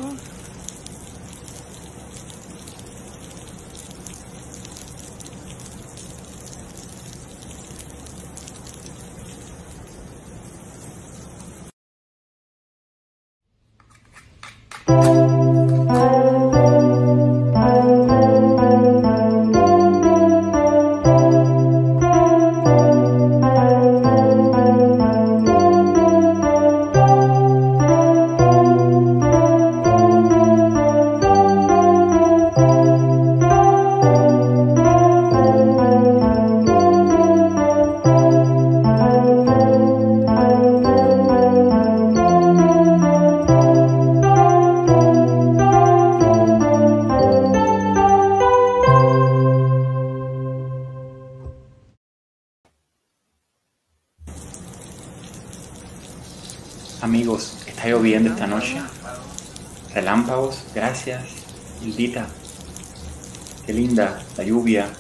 Amigos, está lloviendo esta noche. Relámpagos, gracias. Hildita, qué linda la lluvia,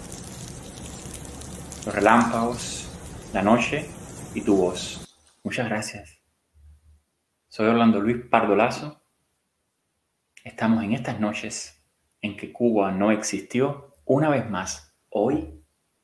los relámpagos, la noche y tu voz. Muchas gracias. Soy Orlando Luis Pardo Lazo. Estamos en estas noches en que Cuba no existió, una vez más, hoy,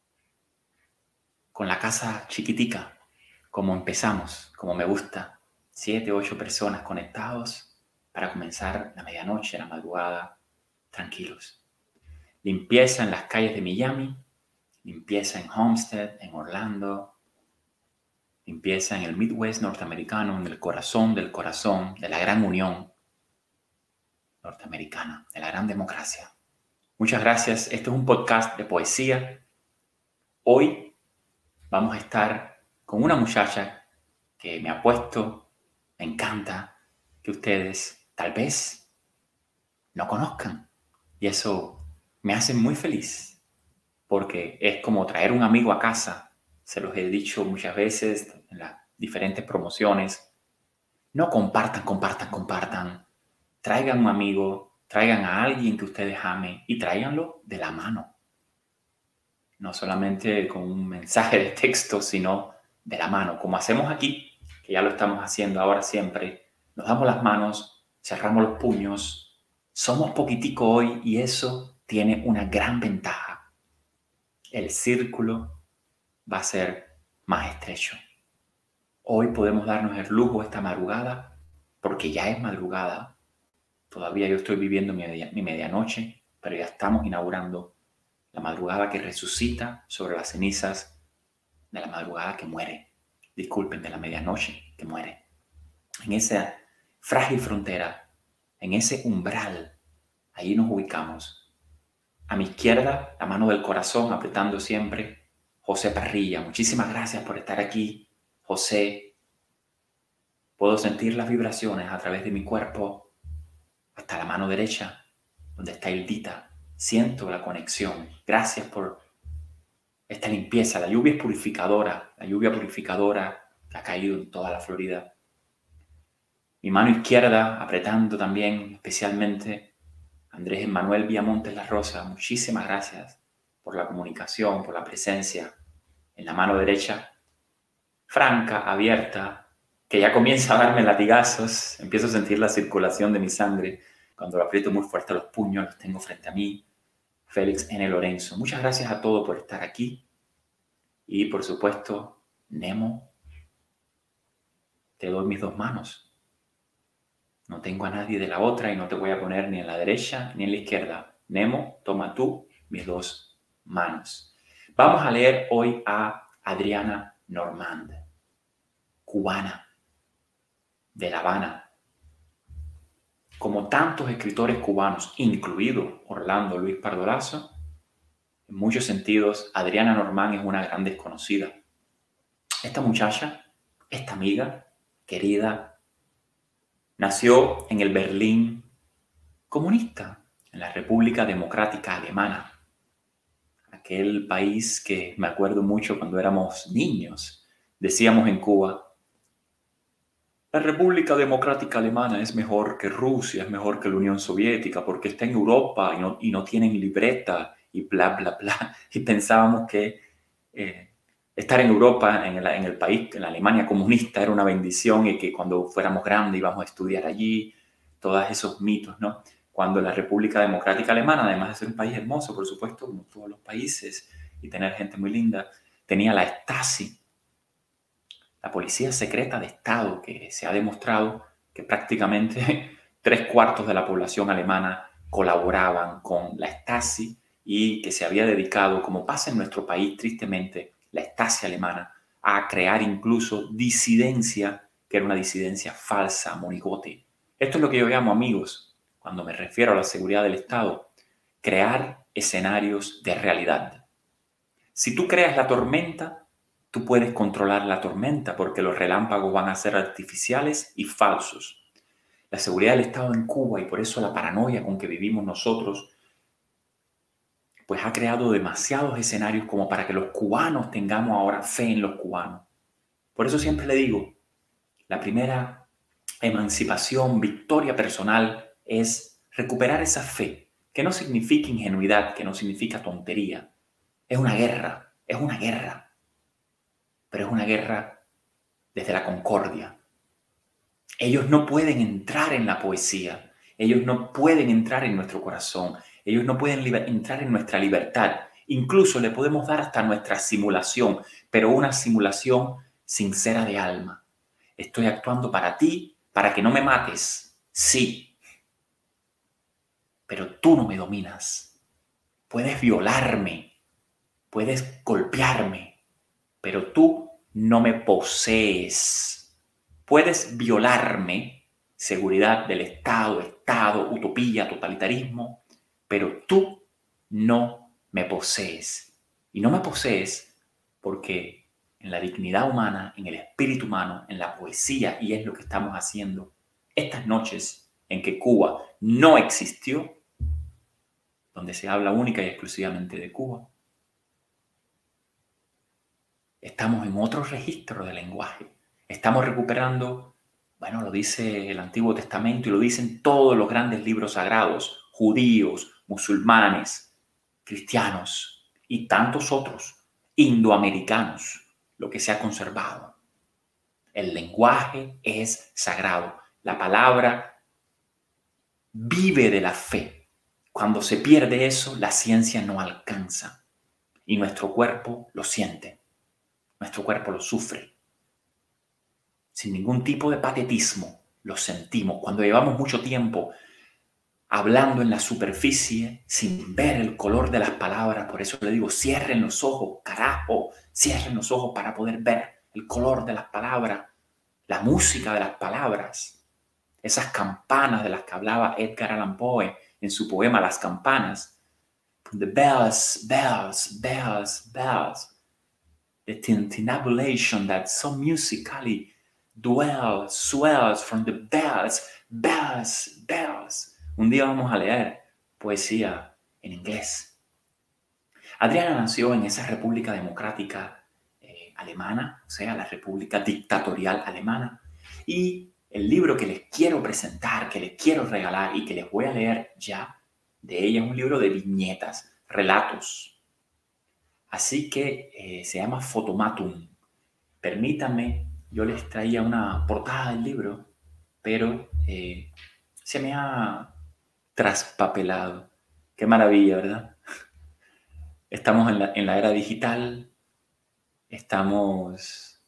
con la casa chiquitica, como empezamos, como me gusta. 7, 8 personas conectados para comenzar la medianoche, la madrugada, tranquilos. Limpieza en las calles de Miami, limpieza en Homestead, en Orlando, limpieza en el Midwest norteamericano, en el corazón del corazón de la gran unión norteamericana, de la gran democracia. Muchas gracias. Esto es un podcast de poesía. Hoy vamos a estar con una muchacha que me ha puesto, me encanta, que ustedes tal vez no conozcan. Y eso me hace muy feliz, porque es como traer un amigo a casa. Se los he dicho muchas veces en las diferentes promociones. No compartan. Traigan un amigo, traigan a alguien que ustedes amen y tráiganlo de la mano. No solamente con un mensaje de texto, sino de la mano, como hacemos aquí, que ya lo estamos haciendo ahora siempre. Nos damos las manos, cerramos los puños, somos poquitico hoy y eso tiene una gran ventaja. El círculo va a ser más estrecho. Hoy podemos darnos el lujo esta madrugada, porque ya es madrugada. Todavía yo estoy viviendo mi medianoche, pero ya estamos inaugurando la madrugada que resucita sobre las cenizas de la madrugada que muere. Disculpen, de la medianoche que muere. En esa frágil frontera, en ese umbral, ahí nos ubicamos. A mi izquierda, la mano del corazón apretando siempre, José Parrilla. Muchísimas gracias por estar aquí, José. Puedo sentir las vibraciones a través de mi cuerpo hasta la mano derecha, donde está Hildita. Siento la conexión. Gracias por esta limpieza. La lluvia es purificadora. La lluvia purificadora que ha caído en toda la Florida. Mi mano izquierda apretando también, especialmente Andrés Emanuel Villamontes La Rosa. Muchísimas gracias por la comunicación, por la presencia. En la mano derecha, franca, abierta, que ya comienza a darme latigazos. Empiezo a sentir la circulación de mi sangre. Cuando lo aprieto muy fuerte los puños, los tengo frente a mí. Félix N. Lorenzo. Muchas gracias a todos por estar aquí. Y por supuesto, Nemo, te doy mis dos manos. No tengo a nadie de la otra y no te voy a poner ni en la derecha ni en la izquierda. Nemo, toma tú mis dos manos. Vamos a leer hoy a Adriana Normand, cubana, de La Habana. Como tantos escritores cubanos, incluido Orlando Luis Pardo Lazo, en muchos sentidos, Adriana Normand es una gran desconocida. Esta muchacha, esta amiga, querida, nació en el Berlín comunista, en la República Democrática Alemana. Aquel país que me acuerdo mucho cuando éramos niños. Decíamos en Cuba, la República Democrática Alemana es mejor que Rusia, es mejor que la Unión Soviética, porque está en Europa y no tienen libreta y bla, bla, bla. Y pensábamos que estar en Europa, en el país, en la Alemania comunista, era una bendición y que cuando fuéramos grandes íbamos a estudiar allí. todos esos mitos, ¿no? Cuando la República Democrática Alemana, además de ser un país hermoso, por supuesto, como todos los países, y tener gente muy linda, tenía la Stasi, la policía secreta de Estado, que se ha demostrado que prácticamente 3/4 de la población alemana colaboraban con la Stasi y que se había dedicado, como pasa en nuestro país tristemente, la Stasi alemana, a crear incluso disidencia, que era una disidencia falsa, monigote. Esto es lo que yo llamo, amigos, cuando me refiero a la seguridad del Estado, crear escenarios de realidad. Si tú creas la tormenta, tú puedes controlar la tormenta porque los relámpagos van a ser artificiales y falsos. La seguridad del Estado en Cuba y por eso la paranoia con que vivimos nosotros, pues ha creado demasiados escenarios como para que los cubanos tengamos ahora fe en los cubanos. Por eso siempre le digo, la primera emancipación, victoria personal es recuperar esa fe, que no significa ingenuidad, que no significa tontería. Es una guerra, pero es una guerra desde la concordia. Ellos no pueden entrar en la poesía, ellos no pueden entrar en nuestro corazón, ellos no pueden entrar en nuestra libertad. Incluso le podemos dar hasta nuestra simulación, pero una simulación sincera de alma. Estoy actuando para ti, para que no me mates. Sí, pero tú no me dominas. Puedes violarme, puedes golpearme, pero tú no me posees. Puedes violarme, seguridad del Estado, utopía, totalitarismo, pero tú no me posees. Y no me posees porque en la dignidad humana, en el espíritu humano, en la poesía, y es lo que estamos haciendo estas noches en que Cuba no existió, donde se habla única y exclusivamente de Cuba, estamos en otro registro de lenguaje. Estamos recuperando, bueno, lo dice el Antiguo Testamento y lo dicen todos los grandes libros sagrados, judíos, musulmanes, cristianos y tantos otros, indoamericanos, lo que se ha conservado. El lenguaje es sagrado. La palabra vive de la fe. Cuando se pierde eso, la ciencia no alcanza y nuestro cuerpo lo siente. Nuestro cuerpo lo sufre. Sin ningún tipo de patetismo, lo sentimos. Cuando llevamos mucho tiempo hablando en la superficie, sin ver el color de las palabras, por eso le digo, cierren los ojos, carajo, cierren los ojos para poder ver el color de las palabras, la música de las palabras, esas campanas de las que hablaba Edgar Allan Poe en su poema Las campanas. The bells, bells, bells, bells. The tintinnabulation that so musically dwells, swells from the bells, bells, bells. Un día vamos a leer poesía en inglés. Adriana nació en esa República Democrática Alemana, o sea, la República Dictatorial Alemana. Y el libro que les quiero presentar, que les quiero regalar y que les voy a leer ya de ella es un libro de viñetas, relatos. Así que se llama Fotomatum. Permítanme, yo les traía una portada del libro, pero se me ha traspapelado. Qué maravilla, ¿verdad? Estamos en la era digital, estamos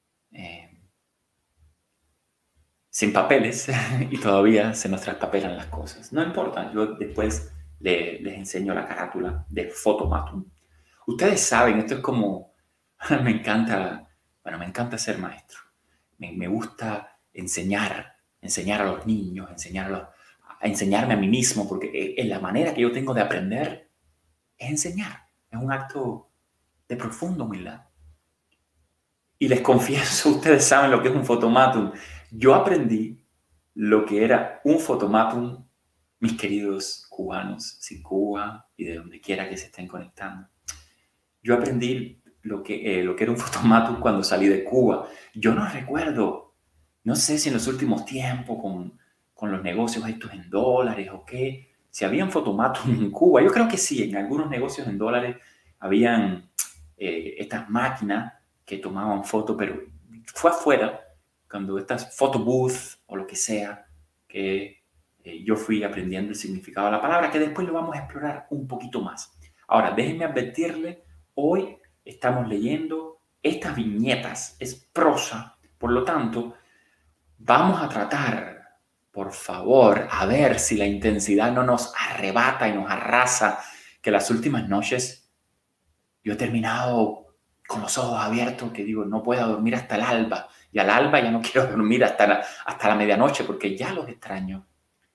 sin papeles y todavía se nos traspapelan las cosas. No importa, yo después les enseño la carátula de Fotomatum. Ustedes saben, esto es como, me encanta ser maestro. Me gusta enseñar a los niños, a enseñarme a mí mismo, porque la manera que yo tengo de aprender es enseñar. Es un acto de profunda humildad. Y les confieso, ustedes saben lo que es un fotomatum. Yo aprendí lo que era un fotomatum, mis queridos cubanos, sin Cuba y de donde quiera que se estén conectando. Yo aprendí lo que era un fotomatum cuando salí de Cuba. Yo no recuerdo, no sé si en los últimos tiempos con los negocios estos en dólares o qué, si habían fotomatum en Cuba. Yo creo que sí, en algunos negocios en dólares habían estas máquinas que tomaban fotos, pero fue afuera, cuando estas photobooths o lo que sea, que yo fui aprendiendo el significado de la palabra, que después lo vamos a explorar un poquito más. Ahora, déjenme advertirle, hoy estamos leyendo estas viñetas, es prosa, por lo tanto, vamos a tratar, por favor, a ver si la intensidad no nos arrebata y nos arrasa, que las últimas noches yo he terminado con los ojos abiertos, que digo, no puedo dormir hasta el alba, y al alba ya no quiero dormir hasta la medianoche, porque ya los extraño.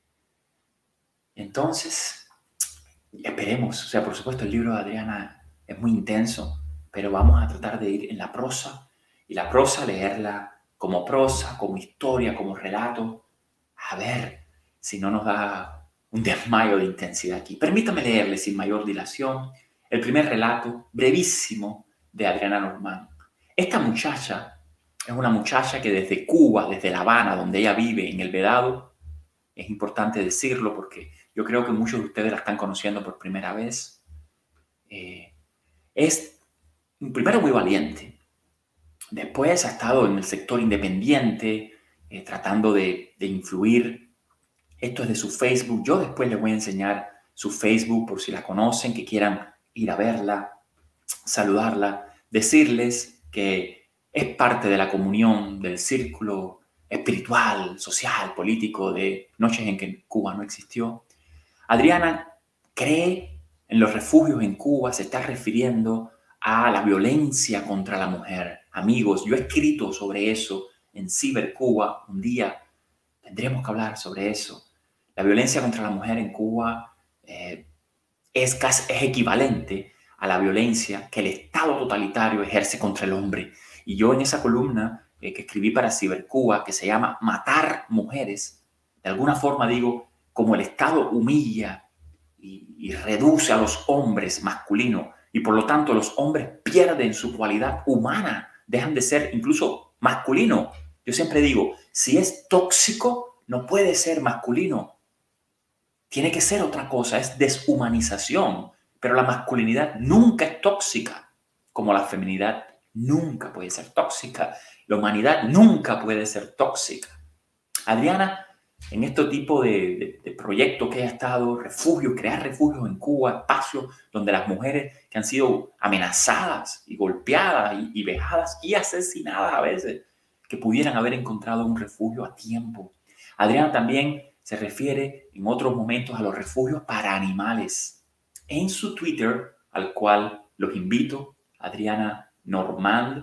Entonces, esperemos, o sea, por supuesto el libro de Adriana es muy intenso, pero vamos a tratar de ir en la prosa, y la prosa leerla como prosa, como historia, como relato, a ver si no nos da un desmayo de intensidad aquí. Permítame leerle sin mayor dilación el primer relato brevísimo de Adriana Normand. Esta muchacha es una muchacha que desde Cuba, desde La Habana, donde ella vive, en El Vedado, es importante decirlo porque yo creo que muchos de ustedes la están conociendo por primera vez. Es primero muy valiente. Después ha estado en el sector independiente, tratando de influir. Esto es de su Facebook. Yo después les voy a enseñar su Facebook por si la conocen, que quieran ir a verla, saludarla, decirles que es parte de la comunión, del círculo espiritual, social, político de noches en que Cuba no existió. Adriana cree en los refugios en Cuba, se está refiriendo a la violencia contra la mujer. Amigos, yo he escrito sobre eso en Cibercuba. Un día tendremos que hablar sobre eso. La violencia contra la mujer en Cuba es equivalente a la violencia que el Estado totalitario ejerce contra el hombre. Y yo en esa columna que escribí para Cibercuba, que se llama Matar Mujeres, de alguna forma digo, como el Estado humilla y reduce a los hombres masculinos, y por lo tanto los hombres pierden su cualidad humana, dejan de ser incluso masculinos. Yo siempre digo, si es tóxico, no puede ser masculino. Tiene que ser otra cosa, es deshumanización. Pero la masculinidad nunca es tóxica, como la feminidad nunca puede ser tóxica. La humanidad nunca puede ser tóxica. Adriana, en este tipo de proyectos que ha estado, crear refugios en Cuba, espacios donde las mujeres que han sido amenazadas y golpeadas y vejadas y asesinadas a veces, que pudieran haber encontrado un refugio a tiempo. Adriana también se refiere en otros momentos a los refugios para animales. En su Twitter, al cual los invito, Adriana Normand,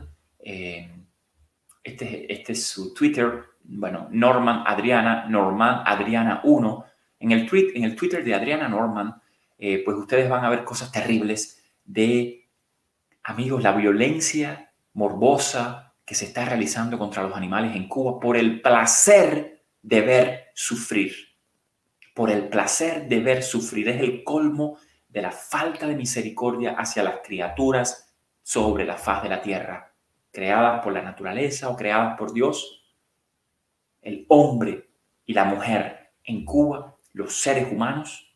este es su Twitter, bueno, Normand Adriana 1. En el Twitter de Adriana Normand, pues ustedes van a ver cosas terribles de, amigos, la violencia morbosa que se está realizando contra los animales en Cuba por el placer de ver sufrir. Por el placer de ver sufrir. Es el colmo de la falta de misericordia hacia las criaturas sobre la faz de la tierra, creadas por la naturaleza o creadas por Dios. El hombre y la mujer en Cuba, los seres humanos,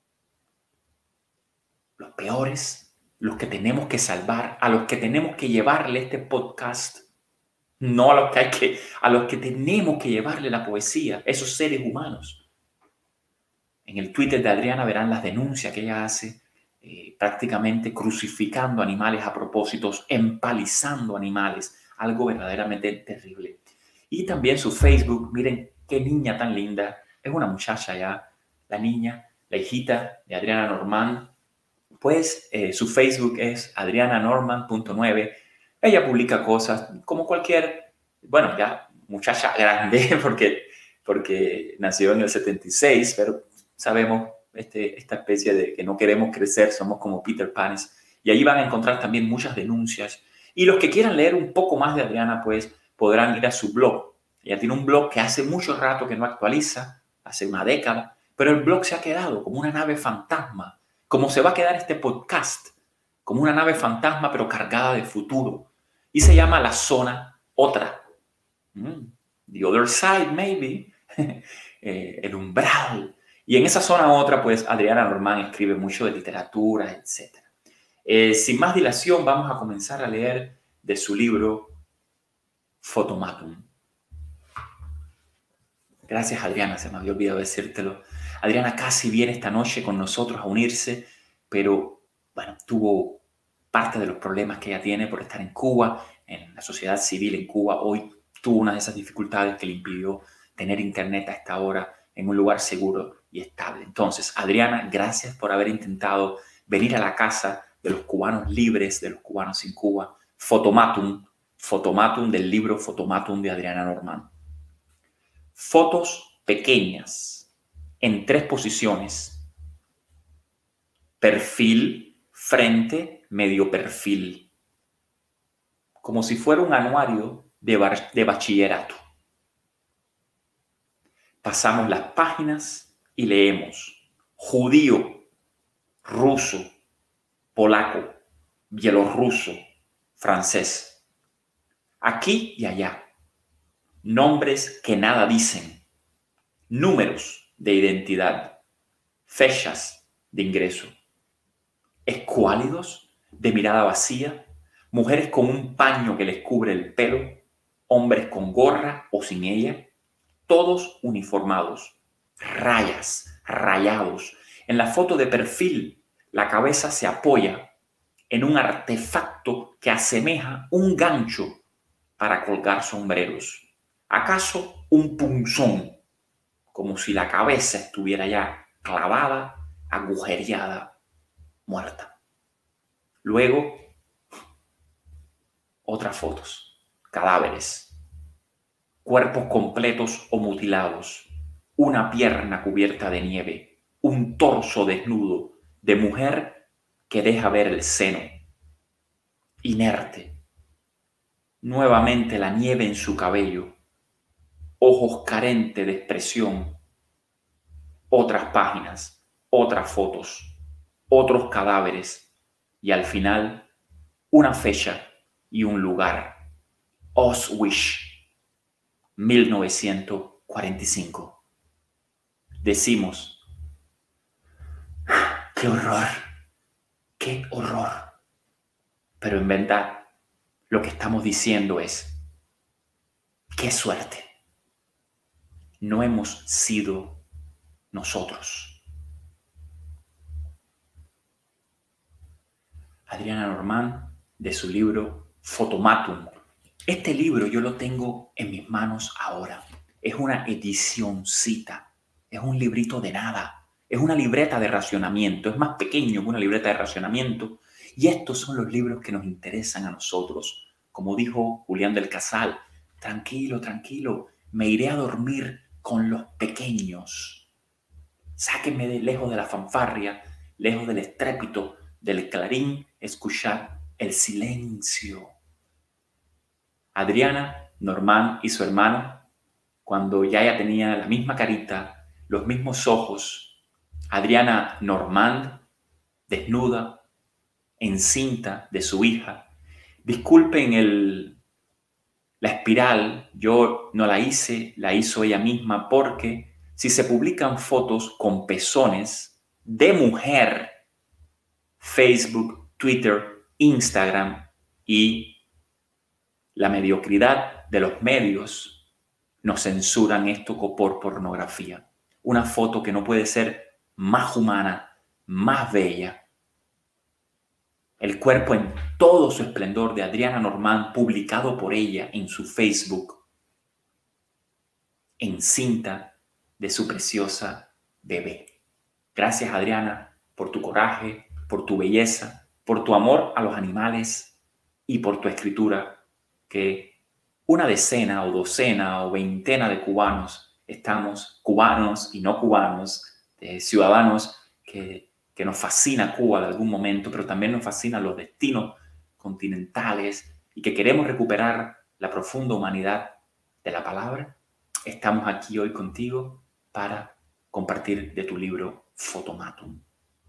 los peores, los que tenemos que salvar, a los que tenemos que llevarle este podcast, no a los que tenemos que llevarle la poesía, esos seres humanos. En el Twitter de Adriana verán las denuncias que ella hace, prácticamente crucificando animales a propósitos, empalizando animales, algo verdaderamente terrible. Y también su Facebook, miren qué niña tan linda, es una muchacha ya, la niña, la hijita de Adriana Normand, pues su Facebook es adriananormand.9. Ella publica cosas como cualquier, bueno, ya muchacha grande, porque nació en el 76, pero sabemos esta especie de que no queremos crecer, somos como Peter Panes. Y ahí van a encontrar también muchas denuncias. Y los que quieran leer un poco más de Adriana, pues podrán ir a su blog. Ella tiene un blog que hace mucho rato que no actualiza, hace una década, pero el blog se ha quedado como una nave fantasma, como se va a quedar este podcast, como una nave fantasma pero cargada de futuro. Y se llama La Zona Otra. The Other Side, maybe. El umbral. Y en esa zona otra, pues Adriana Normand escribe mucho de literatura, etc. Sin más dilación, vamos a comenzar a leer de su libro Photomaton. Gracias, Adriana, se me había olvidado decírtelo. Adriana casi viene esta noche con nosotros a unirse, pero bueno, tuvo parte de los problemas que ella tiene por estar en Cuba, en la sociedad civil en Cuba. Hoy tuvo una de esas dificultades que le impidió tener internet a esta hora en un lugar seguro y estable. Entonces, Adriana, gracias por haber intentado venir a la casa de los cubanos libres, de los cubanos sin Cuba. Fotomatum del libro Fotomatum de Adriana Normand. Fotos pequeñas en 3 posiciones: perfil, frente, medio perfil, como si fuera un anuario de bachillerato. Pasamos las páginas y leemos judío, ruso, polaco, bielorruso, francés. Aquí y allá, nombres que nada dicen, números de identidad, fechas de ingreso, escuálidos, de mirada vacía, mujeres con un paño que les cubre el pelo, hombres con gorra o sin ella, todos uniformados, rayas, rayados. En la foto de perfil, la cabeza se apoya en un artefacto que asemeja un gancho para colgar sombreros. ¿Acaso un punzón? Como si la cabeza estuviera ya clavada, agujereada, muerta. Luego, otras fotos, cadáveres, cuerpos completos o mutilados, una pierna cubierta de nieve, un torso desnudo de mujer que deja ver el seno, inerte, nuevamente la nieve en su cabello, ojos carentes de expresión, otras páginas, otras fotos, otros cadáveres y al final una fecha y un lugar. Auschwitz, 1945. Decimos, ¡qué horror! ¡Qué horror! Pero en verdad, lo que estamos diciendo es, ¡qué suerte! No hemos sido nosotros. Adriana Normand, de su libro Fotomatum. Este libro yo lo tengo en mis manos ahora. Es una edicióncita. Es un librito de nada. Es una libreta de racionamiento. Es más pequeño que una libreta de racionamiento. Y estos son los libros que nos interesan a nosotros. Como dijo Julián del Casal, tranquilo, tranquilo, me iré a dormir con los pequeños. Sáquenme de lejos de la fanfarria, lejos del estrépito, del clarín, escuchar el silencio. Adriana Normand y su hermano, cuando ya ella tenía la misma carita, los mismos ojos, Adriana Normand, desnuda, encinta de su hija. Disculpen la espiral, yo no la hice, la hizo ella misma, porque si se publican fotos con pezones de mujer, Facebook, Twitter, Instagram y la mediocridad de los medios nos censuran esto por pornografía. Una foto que no puede ser más humana, más bella. El cuerpo en todo su esplendor de Adriana Normand, publicado por ella en su Facebook, encinta de su preciosa bebé. Gracias, Adriana, por tu coraje, por tu belleza, por tu amor a los animales y por tu escritura, que una decena o docena o veintena de cubanos estamos, cubanos y no cubanos, ciudadanos que nos fascina Cuba de algún momento, pero también nos fascinan los destinos continentales y que queremos recuperar la profunda humanidad de la palabra. Estamos aquí hoy contigo para compartir de tu libro Fotomatum.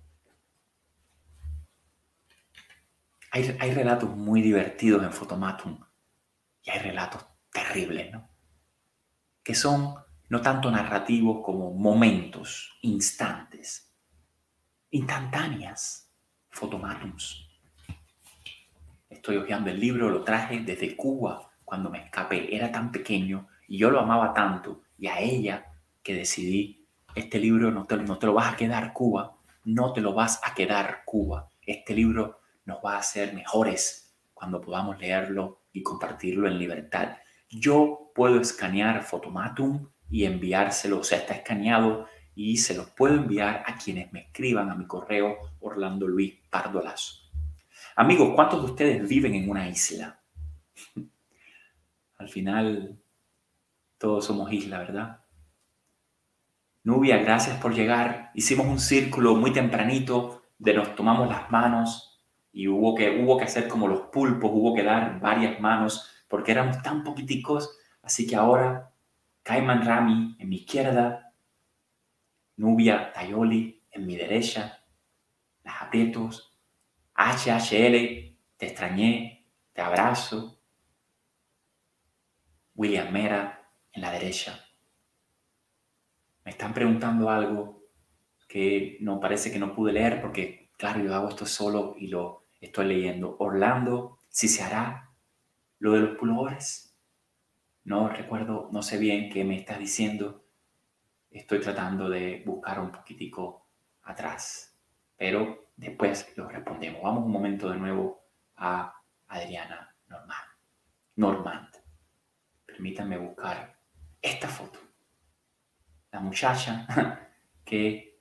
Hay relatos muy divertidos en Fotomatum y hay relatos terribles, ¿no? Que son no tanto narrativos como momentos, instantes, instantáneas, Fotomatums. Estoy hojeando el libro, lo traje desde Cuba cuando me escapé. Era tan pequeño y yo lo amaba tanto y a ella que decidí, este libro no te lo vas a quedar, Cuba, no te lo vas a quedar, Cuba. Este libro nos va a hacer mejores cuando podamos leerlo y compartirlo en libertad. Yo puedo escanear Photomatum y enviárselo, o sea, está escaneado y se los puedo enviar a quienes me escriban a mi correo Orlando Luis Pardo Lazo. Amigos, ¿cuántos de ustedes viven en una isla? Al final, todos somos isla, ¿verdad? Nubia, gracias por llegar. Hicimos un círculo muy tempranito de nos tomamos las manos y hubo que hacer como los pulpos, hubo que dar varias manos porque éramos tan poquiticos. Así que ahora, Cayman Rami en mi izquierda, Nubia Tayoli en mi derecha, las aprietos, HHL, te extrañé, te abrazo, William Mera en la derecha. Me están preguntando algo que no parece que no pude leer porque, claro, yo hago esto solo y lo estoy leyendo. Orlando, si se hará lo de los pullovers. No recuerdo, no sé bien qué me estás diciendo. Estoy tratando de buscar un poquitico atrás, pero después lo respondemos. Vamos un momento de nuevo a Adriana Normand. Permítanme buscar esta foto. La muchacha que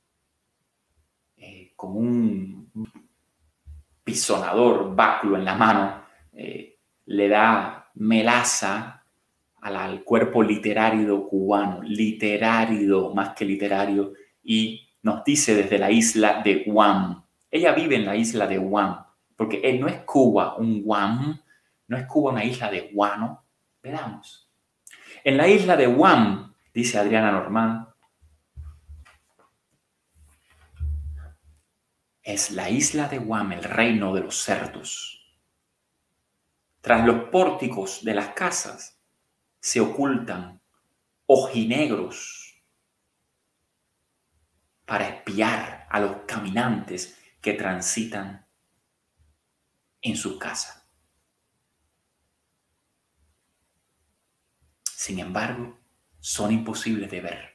con un pisonador, báculo en la mano, le da melaza al cuerpo literario cubano, literario más que literario, y nos dice desde la isla de Guam. Ella vive en la isla de Guam, porque no es Cuba un Guam, no es Cuba una isla de guano. Veamos. En la isla de Guam, dice Adriana Normand, es la isla de Guam, el reino de los cerdos. Tras los pórticos de las casas se ocultan ojinegros para espiar a los caminantes que transitan en su casa. Sin embargo, son imposibles de ver.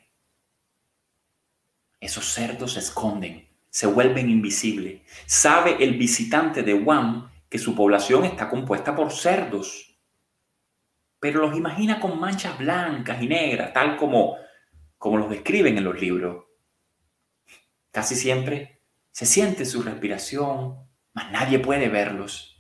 Esos cerdos se esconden, se vuelven invisibles. Sabe el visitante de Guam que su población está compuesta por cerdos, pero los imagina con manchas blancas y negras, tal como los describen en los libros. Casi siempre se siente su respiración, mas nadie puede verlos.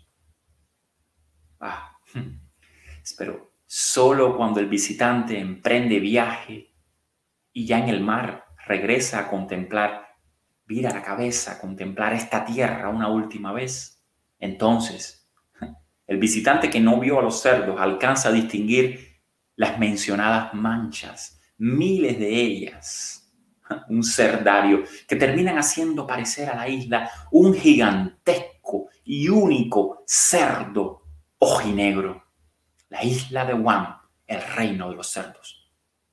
Pero solo cuando el visitante emprende viaje y ya en el mar regresa a contemplar, vira la cabeza a contemplar esta tierra una última vez, entonces el visitante que no vio a los cerdos alcanza a distinguir las mencionadas manchas, miles de ellas, un cerdario, que terminan haciendo parecer a la isla un gigantesco y único cerdo ojinegro. La isla de Guam, el reino de los cerdos.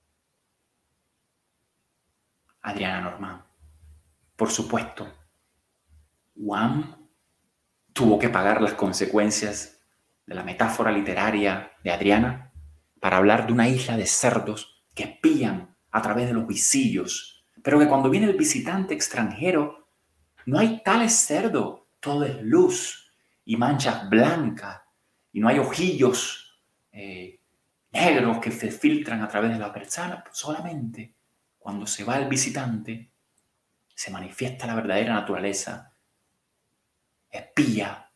Adriana Normand. Por supuesto, Guam tuvo que pagar las consecuencias de la metáfora literaria de Adriana para hablar de una isla de cerdos que espían a través de los visillos, pero que cuando viene el visitante extranjero no hay tales cerdos, todo es luz y manchas blancas y no hay ojillos negros que se filtran a través de la persiana. Solamente cuando se va el visitante se manifiesta la verdadera naturaleza espía,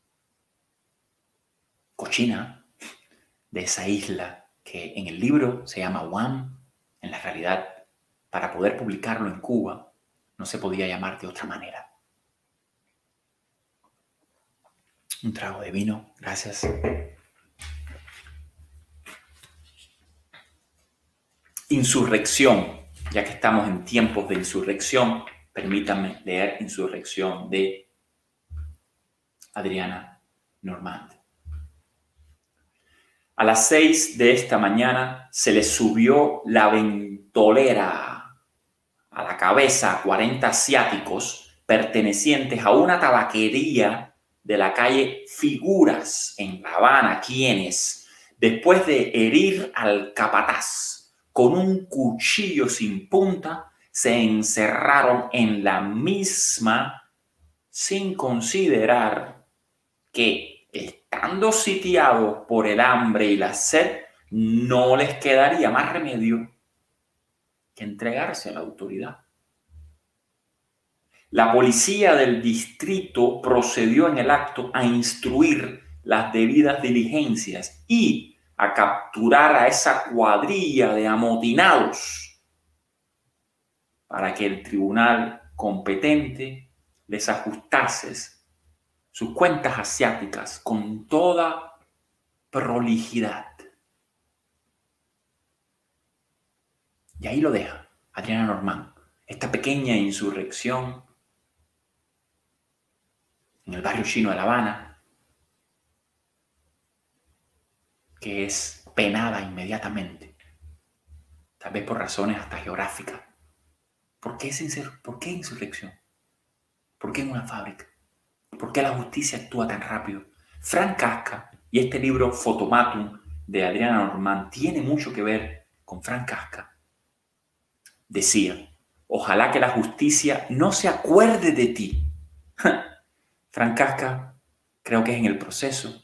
cochina de esa isla que en el libro se llama Guam. En la realidad, para poder publicarlo en Cuba, no se podía llamar de otra manera. Un trago de vino, gracias. Insurrección, ya que estamos en tiempos de insurrección, permítanme leer Insurrección de Adriana Normand. A las 6 de esta mañana se le subió la ventolera a la cabeza a 40 asiáticos pertenecientes a una tabaquería de la calle Figuras en La Habana, quienes, después de herir al capataz con un cuchillo sin punta, se encerraron en la misma sin considerar que, estando sitiados por el hambre y la sed, no les quedaría más remedio que entregarse a la autoridad. La policía del distrito procedió en el acto a instruir las debidas diligencias y a capturar a esa cuadrilla de amotinados para que el tribunal competente les ajustase sus cuentas asiáticas con toda prolijidad. Y ahí lo deja Adriana Normand, esta pequeña insurrección en el barrio chino de La Habana, que es penada inmediatamente, tal vez por razones hasta geográficas. ¿Por qué insurrección? ¿Por qué en una fábrica? ¿Por qué la justicia actúa tan rápido? Frank Kafka y este libro Photomaton de Adriana Normand tiene mucho que ver con Frank Kafka. Decía, ojalá que la justicia no se acuerde de ti. Frank Kafka, creo que es en El Proceso,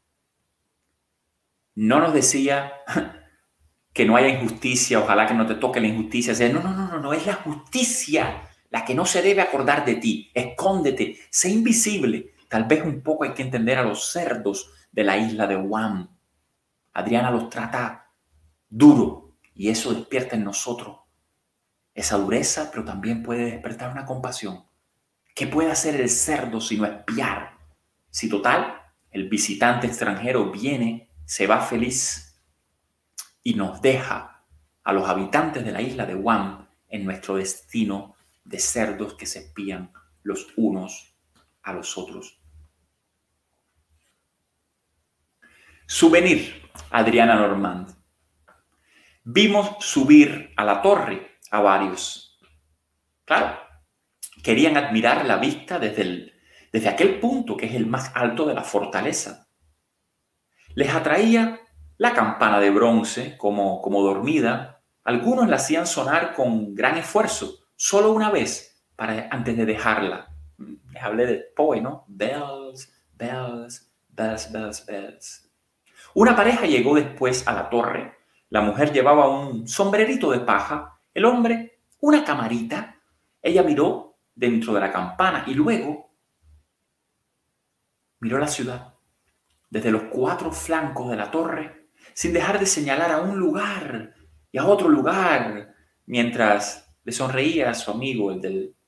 no nos decía que no haya injusticia, ojalá que no te toque la injusticia. O sea, no, es la justicia la que no se debe acordar de ti. Escóndete, sé invisible. Tal vez un poco hay que entender a los cerdos de la isla de Guam. Adriana los trata duro y eso despierta en nosotros esa dureza, pero también puede despertar una compasión. ¿Qué puede hacer el cerdo sino espiar? Si total, el visitante extranjero viene, se va feliz y nos deja a los habitantes de la isla de Guam en nuestro destino de cerdos que se espían los unos a los otros. Souvenir, Adriana Normand. Vimos subir a la torre a varios. Claro, querían admirar la vista desde aquel punto que es el más alto de la fortaleza. Les atraía la campana de bronce como dormida. Algunos la hacían sonar con gran esfuerzo, solo una vez, antes de dejarla. Les hablé del Poe, ¿no? Bells, bells, bells, bells, bells. Una pareja llegó después a la torre. La mujer llevaba un sombrerito de paja, el hombre una camarita. Ella miró dentro de la campana y luego miró la ciudad desde los 4 flancos de la torre, sin dejar de señalar a un lugar y a otro lugar, mientras le sonreía a su amigo, el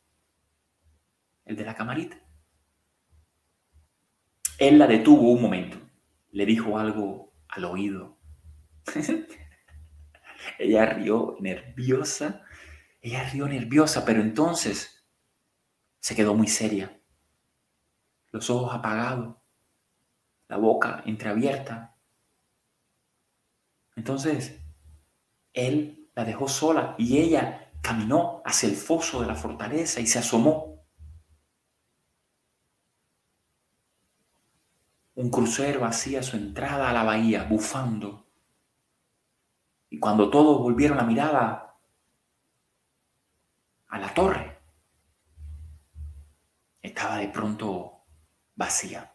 de la camarita. Él la detuvo un momento, le dijo algo al oído. Ella rió nerviosa, pero entonces se quedó muy seria, los ojos apagados, la boca entreabierta. Entonces, él la dejó sola y ella caminó hacia el foso de la fortaleza y se asomó. Un crucero hacía su entrada a la bahía, bufando. Y cuando todos volvieron la mirada a la torre, estaba de pronto vacía.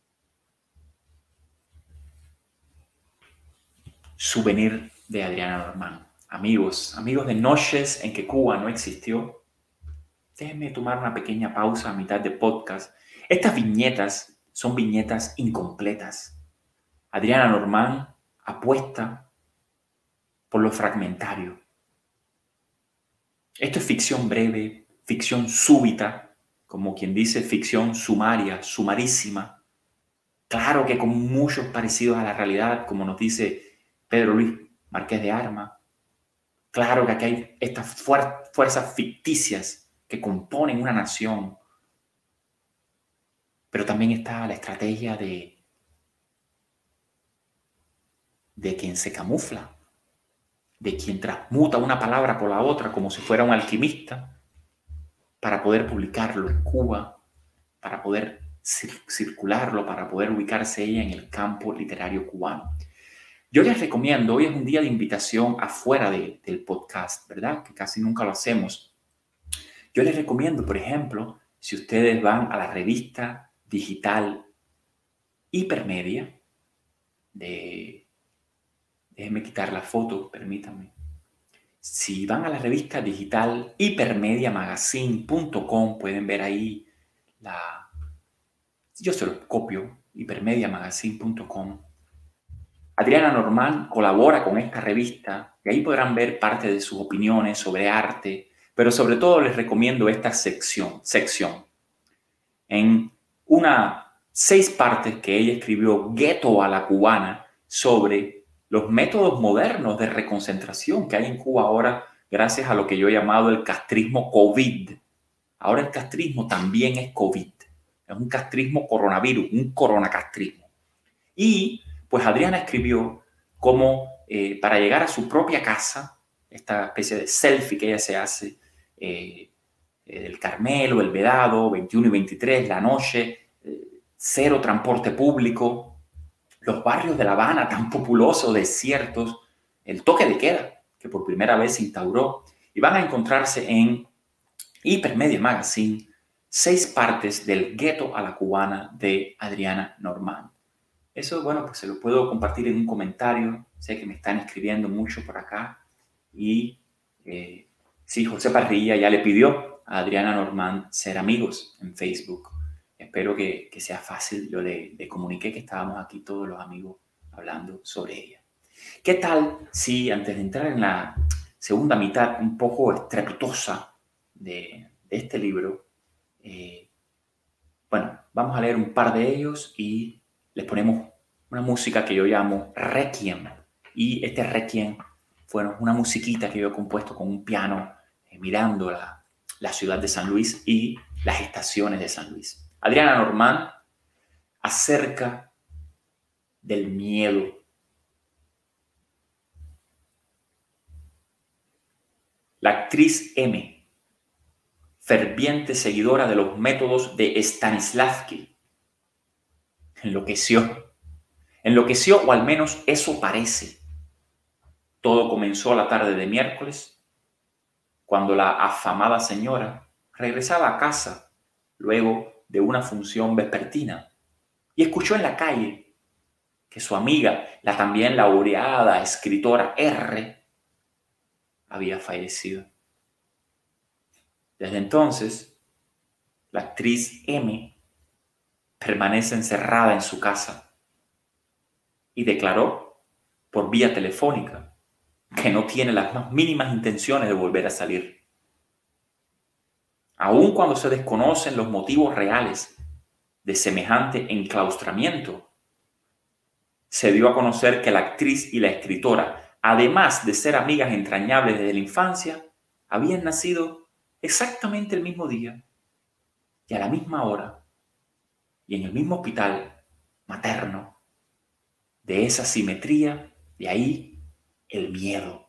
Souvenir de Adriana Normand. Amigos de noches en que Cuba no existió. Déjenme tomar una pequeña pausa a mitad de podcast. Estas viñetas son viñetas incompletas. Adriana Normand apuesta por lo fragmentario. Esto es ficción breve, ficción súbita, como quien dice ficción sumaria, sumarísima. Claro que con muchos parecidos a la realidad, como nos dice Pedro Luis Marqués de Arma. Claro que aquí hay estas fuerzas ficticias que componen una nación. Pero también está la estrategia de quien se camufla, de quien transmuta una palabra por la otra como si fuera un alquimista para poder publicarlo en Cuba, para poder circularlo, para poder ubicarse ella en el campo literario cubano. Yo les recomiendo, hoy es un día de invitación afuera del podcast, ¿verdad? Que casi nunca lo hacemos. Yo les recomiendo, por ejemplo, si ustedes van a la revista digital Hipermedia, déjenme quitar la foto, permítanme. Si van a la revista digital hipermediamagazine.com, pueden ver ahí yo se lo copio, hipermediamagazine.com. Adriana Normand colabora con esta revista y ahí podrán ver parte de sus opiniones sobre arte, pero sobre todo les recomiendo esta sección en 6 partes que ella escribió, Gueto a la Cubana, sobre los métodos modernos de reconcentración que hay en Cuba ahora gracias a lo que yo he llamado el castrismo COVID. Ahora el castrismo también es COVID. Es un castrismo coronavirus, un coronacastrismo. Y pues Adriana escribió cómo para llegar a su propia casa, esta especie de selfie que ella se hace, del Carmelo, el Vedado, 21 y 23, la noche, cero transporte público, los barrios de La Habana tan populosos, desiertos, el toque de queda que por primera vez se instauró, y van a encontrarse en Hipermedia Magazine 6 partes del Gueto a la Cubana de Adriana Normand. Eso, bueno, pues se lo puedo compartir en un comentario. Sé que me están escribiendo mucho por acá. Y sí, José Parrilla ya le pidió a Adriana Normand ser amigos en Facebook. Espero que sea fácil. Yo le comuniqué que estábamos aquí todos los amigos hablando sobre ella. ¿Qué tal si antes de entrar en la segunda mitad un poco estrepitosa de este libro, bueno, vamos a leer un par de ellos y les ponemos una música que yo llamo Requiem. Y este Requiem fue una musiquita que yo he compuesto con un piano mirando la ciudad de San Luis y las estaciones de San Luis. Adriana Normand acerca del miedo. La actriz M, ferviente seguidora de los métodos de Stanislavski, enloqueció o al menos eso parece. Todo comenzó la tarde de miércoles, cuando la afamada señora regresaba a casa luego de una función vespertina y escuchó en la calle que su amiga, la también laureada escritora R, había fallecido. Desde entonces, la actriz M permanece encerrada en su casa y declaró por vía telefónica que no tiene las más mínimas intenciones de volver a salir. Aun cuando se desconocen los motivos reales de semejante enclaustramiento, se dio a conocer que la actriz y la escritora, además de ser amigas entrañables desde la infancia, habían nacido exactamente el mismo día y a la misma hora y en el mismo hospital materno. De esa simetría, de ahí el miedo.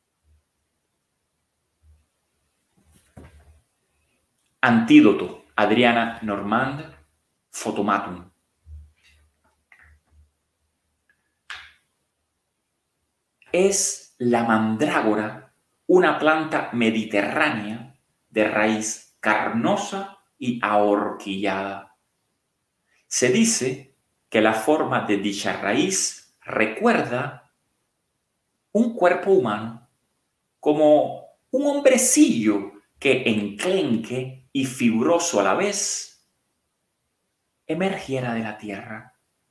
Antídoto, Adriana Normand, Photomaton. Es la mandrágora una planta mediterránea de raíz carnosa y ahorquillada. Se dice que la forma de dicha raíz recuerda un cuerpo humano, como un hombrecillo que enclenque y fibroso a la vez emergiera de la tierra.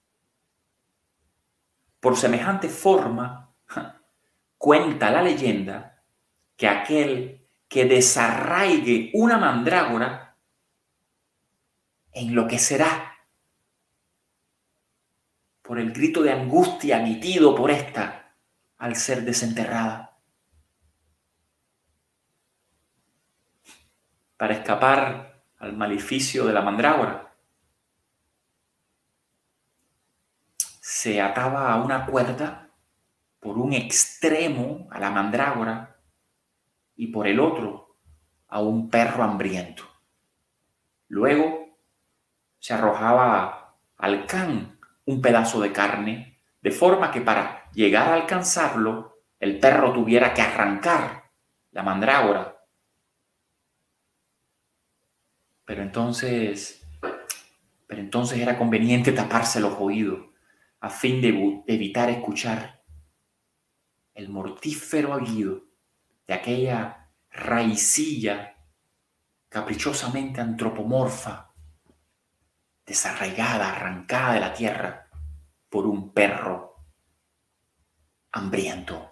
Por semejante forma, cuenta la leyenda que aquel que desarraigue una mandrágora enloquecerá por el grito de angustia emitido por esta al ser desenterrada. Para escapar al maleficio de la mandrágora, se ataba a una cuerda por un extremo a la mandrágora y por el otro a un perro hambriento. Luego se arrojaba al can un pedazo de carne de forma que para llegar a alcanzarlo, el perro tuviera que arrancar la mandrágora. Pero entonces era conveniente taparse los oídos a fin de evitar escuchar el mortífero aullido de aquella raicilla caprichosamente antropomorfa, desarraigada, arrancada de la tierra por un perro hambriento.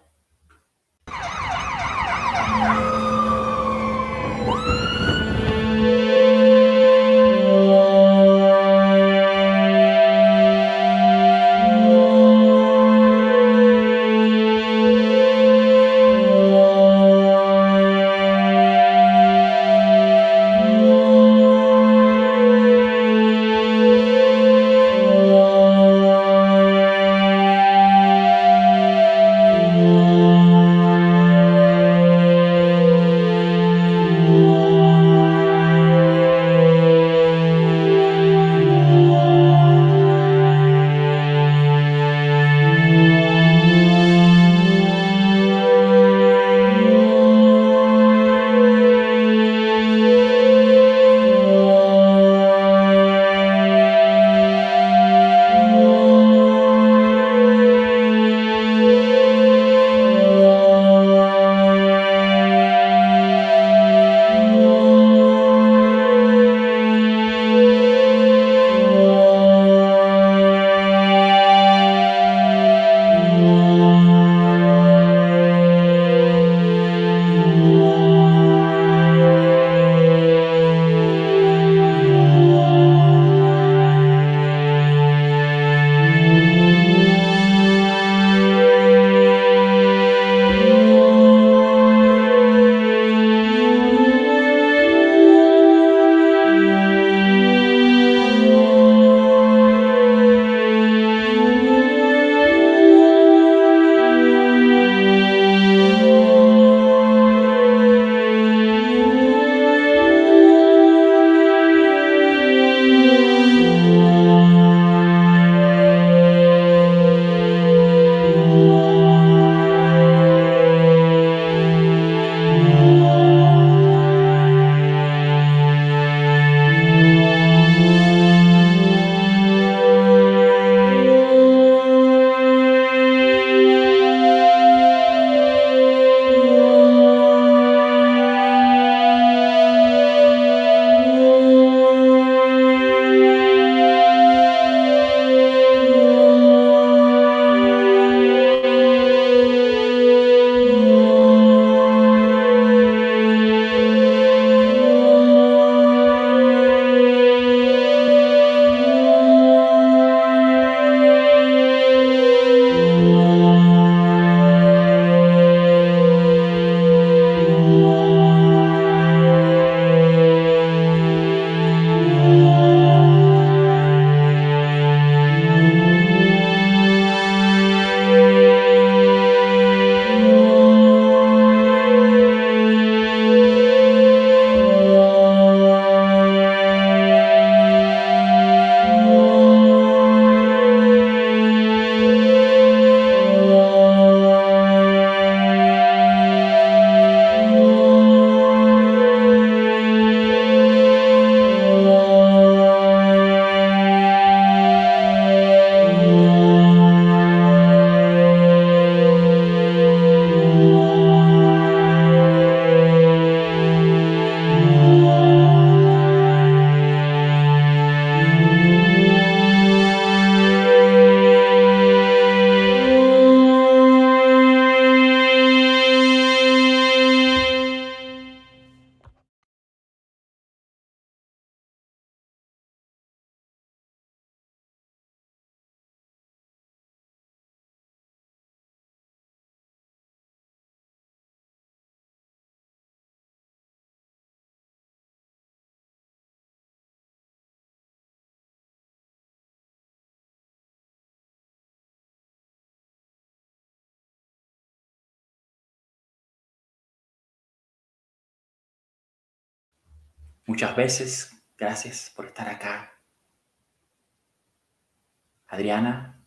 Muchas veces, gracias por estar acá, Adriana,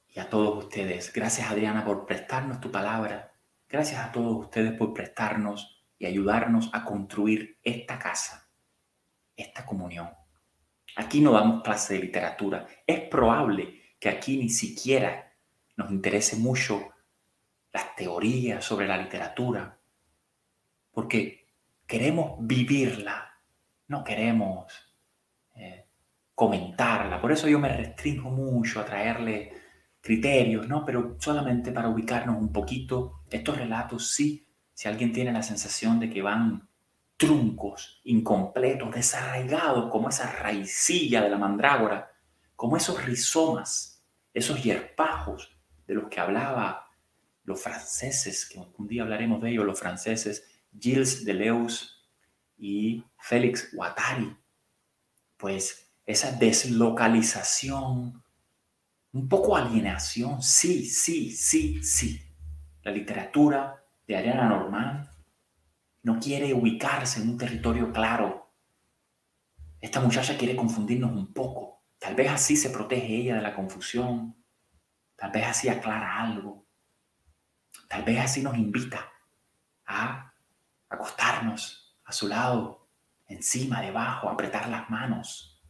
Y a todos ustedes, gracias Adriana por prestarnos tu palabra. Gracias a todos ustedes por prestarnos y ayudarnos a construir esta casa, esta comunión. Aquí no damos clase de literatura. Es probable que aquí ni siquiera nos interese mucho las teorías sobre la literatura, porque queremos vivirla, no queremos comentarla. Por eso yo me restringo mucho a traerle criterios, ¿no? Pero solamente para ubicarnos un poquito. Estos relatos, sí, si alguien tiene la sensación de que van truncos, incompletos, desarraigados, como esa raicilla de la mandrágora, como esos rizomas, esos hierpajos de los que hablaba los franceses, que un día hablaremos de ellos, los franceses Gilles Deleuze y Félix Guattari. Pues esa deslocalización, un poco alienación, sí, sí, sí, sí. La literatura de Adriana Normand no quiere ubicarse en un territorio claro. Esta muchacha quiere confundirnos un poco. Tal vez así se protege ella de la confusión. Tal vez así aclara algo. Tal vez así nos invita a acostarnos a su lado, encima, debajo, apretar las manos.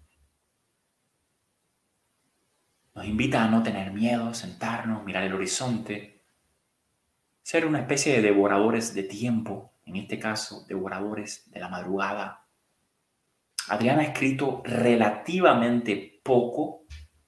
Nos invita a no tener miedo, sentarnos, mirar el horizonte, ser una especie de devoradores de tiempo, en este caso, devoradores de la madrugada. Adriana ha escrito relativamente poco,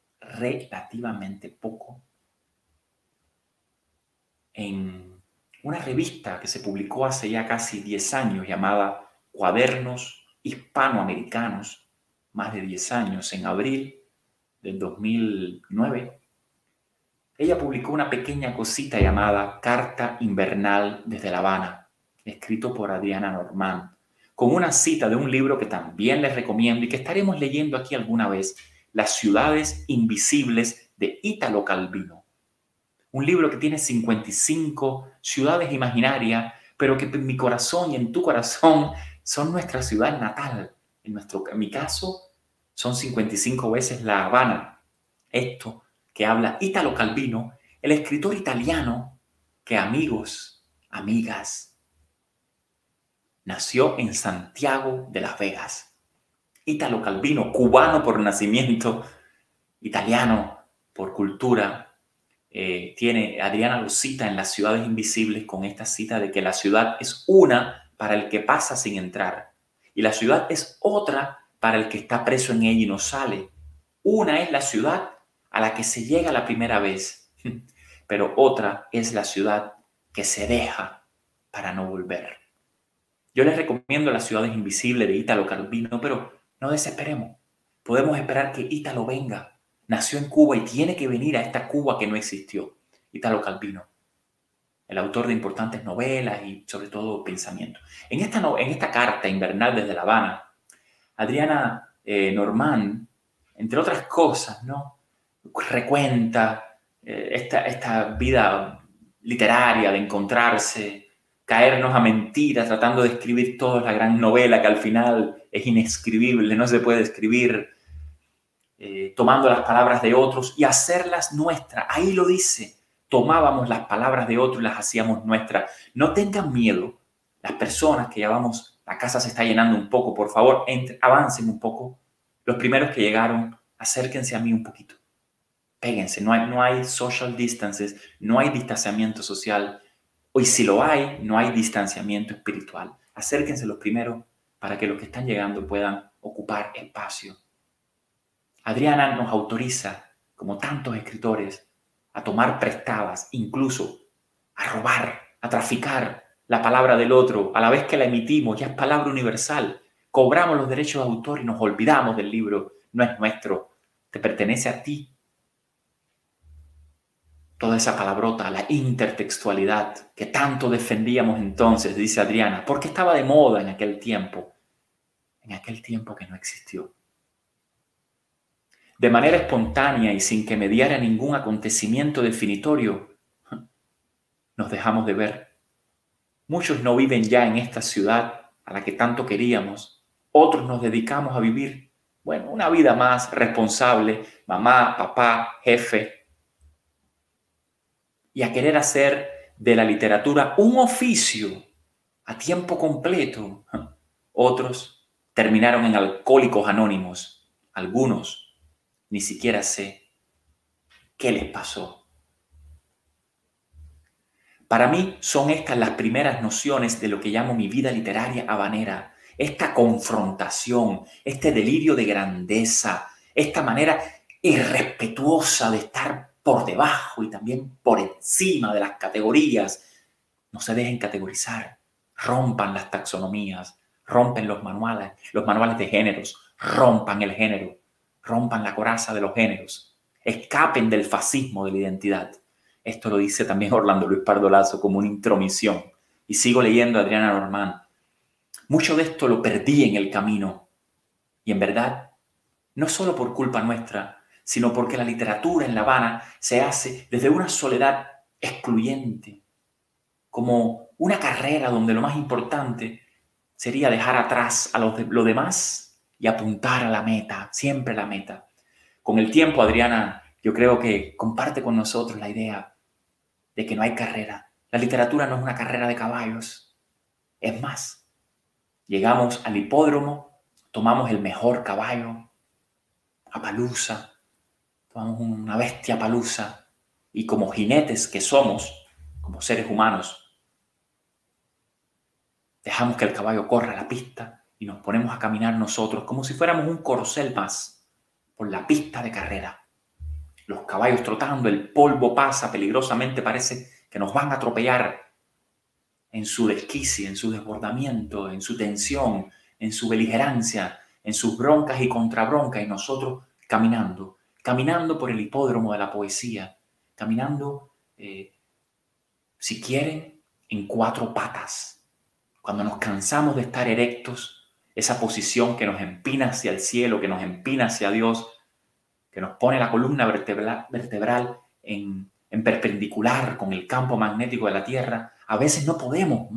en una revista que se publicó hace ya casi 10 años llamada Cuadernos Hispanoamericanos, más de 10 años, en abril del 2009. Ella publicó una pequeña cosita llamada Carta Invernal desde La Habana, escrito por Adriana Normand, con una cita de un libro que también les recomiendo y que estaremos leyendo aquí alguna vez, Las ciudades invisibles de Italo Calvino. Un libro que tiene 55 ciudades imaginarias, pero que en mi corazón y en tu corazón son nuestra ciudad natal. En mi caso, son 55 veces La Habana. Esto que habla Italo Calvino, el escritor italiano que, amigos, amigas, nació en Santiago de Las Vegas. Italo Calvino, cubano por nacimiento, italiano por cultura. Adriana lo cita en Las ciudades invisibles con esta cita de que la ciudad es una para el que pasa sin entrar y la ciudad es otra para el que está preso en ella y no sale. Una es la ciudad a la que se llega la primera vez, pero otra es la ciudad que se deja para no volver. Yo les recomiendo Las ciudades invisibles de Italo Calvino, pero no desesperemos. Podemos esperar que Italo venga. Nació en Cuba y tiene que venir a esta Cuba que no existió. Italo Calvino, el autor de importantes novelas y sobre todo pensamientos. En esta carta invernal desde La Habana, Adriana Normand, entre otras cosas, ¿no?, recuenta esta vida literaria de encontrarse, caernos a mentiras, tratando de escribir toda la gran novela que al final es inescribible, no se puede escribir, tomando las palabras de otros y hacerlas nuestras. Ahí lo dice, tomábamos las palabras de otros y las hacíamos nuestras. No tengan miedo, las personas que ya vamos, la casa se está llenando un poco, por favor, avancen un poco. Los primeros que llegaron, acérquense a mí un poquito. Péguense, no hay social distances, no hay distanciamiento social. Y si lo hay, no hay distanciamiento espiritual. Acérquense los primeros para que los que están llegando puedan ocupar espacio. Adriana nos autoriza, como tantos escritores, a tomar prestadas, incluso a robar, a traficar la palabra del otro, a la vez que la emitimos, ya es palabra universal. Cobramos los derechos de autor y nos olvidamos del libro. No es nuestro, te pertenece a ti. Toda esa palabrota, la intertextualidad que tanto defendíamos entonces, dice Adriana, porque estaba de moda en aquel tiempo que no existió. De manera espontánea y sin que mediara ningún acontecimiento definitorio, nos dejamos de ver. Muchos no viven ya en esta ciudad a la que tanto queríamos. Otros nos dedicamos a vivir, una vida más responsable, mamá, papá, jefe. y a querer hacer de la literatura un oficio a tiempo completo. Otros terminaron en alcohólicos anónimos. Algunos ni siquiera sé qué les pasó. Para mí son estas las primeras nociones de lo que llamo mi vida literaria habanera. Esta confrontación, este delirio de grandeza, esta manera irrespetuosa de estar por debajo y también por encima de las categorías. No se dejen categorizar, rompan las taxonomías, rompen los manuales de géneros, rompan el género, rompan la coraza de los géneros, escapen del fascismo de la identidad. Esto lo dice también Orlando Luis Pardo Lazo como una intromisión. Y sigo leyendo a Adriana Normand. Mucho de esto lo perdí en el camino. Y en verdad, no solo por culpa nuestra, sino porque la literatura en La Habana se hace desde una soledad excluyente, como una carrera donde lo más importante sería dejar atrás a lo demás y apuntar a la meta, siempre la meta. Con el tiempo, Adriana, yo creo que comparte con nosotros la idea de que no hay carrera. La literatura no es una carrera de caballos. Es más, llegamos al hipódromo, tomamos el mejor caballo, Appaloosa, tomamos una bestia Appaloosa y como jinetes que somos, como seres humanos, dejamos que el caballo corra la pista y nos ponemos a caminar nosotros como si fuéramos un corcel más por la pista de carrera. Los caballos trotando, el polvo pasa peligrosamente, parece que nos van a atropellar en su desquicie, en su desbordamiento, en su tensión, en su beligerancia, en sus broncas y contrabroncas, y nosotros caminando por el hipódromo de la poesía, caminando, si quieren, en 4 patas. Cuando nos cansamos de estar erectos, esa posición que nos empina hacia el cielo, que nos empina hacia Dios, que nos pone la columna vertebral en perpendicular con el campo magnético de la Tierra, a veces no podemos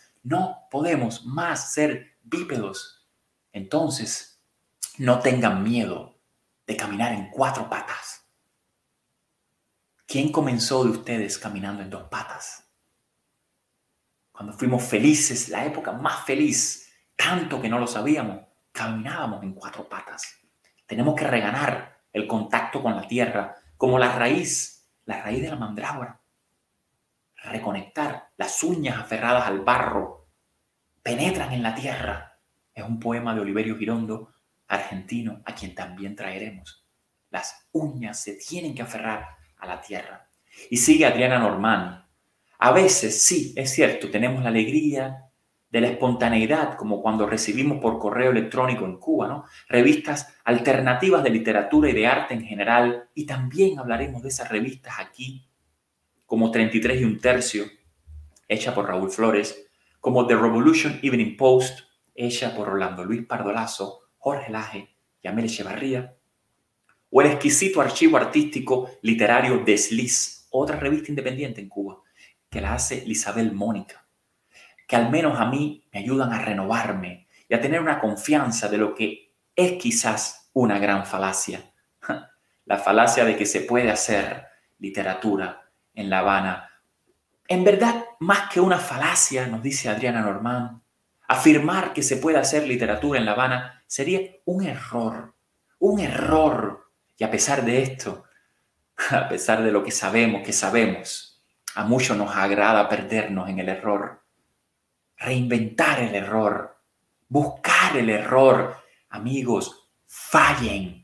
más ser bípedos. Entonces, no tengan miedo de caminar en 4 patas. ¿Quién comenzó de ustedes caminando en 2 patas? Cuando fuimos felices, la época más feliz, tanto que no lo sabíamos, caminábamos en 4 patas. Tenemos que reganar el contacto con la tierra, como la raíz de la mandrágora. Reconectar, las uñas aferradas al barro, penetran en la tierra. Es un poema de Oliverio Girondo, argentino, a quien también traeremos. Las uñas se tienen que aferrar a la tierra. Y sigue Adriana Normand. A veces, sí, es cierto, tenemos la alegría de la espontaneidad, como cuando recibimos por correo electrónico en Cuba, ¿no? Revistas alternativas de literatura y de arte en general, y también hablaremos de esas revistas aquí, como 33 1/3, hecha por Raúl Flores, como The Revolution Evening Post, hecha por Orlando Luis Pardo Lazo, Jorge Laje y Amel Echevarría, o el exquisito archivo artístico literario Desliz, otra revista independiente en Cuba, que la hace Isabel Mónica, que al menos a mí me ayudan a renovarme y a tener una confianza de lo que es quizás una gran falacia. La falacia de que se puede hacer literatura en La Habana. En verdad, más que una falacia, nos dice Adriana Normand, afirmar que se puede hacer literatura en La Habana sería un error. Un error. Y a pesar de esto, a pesar de lo que sabemos, a muchos nos agrada perdernos en el error. Reinventar el error, buscar el error. Amigos, fallen,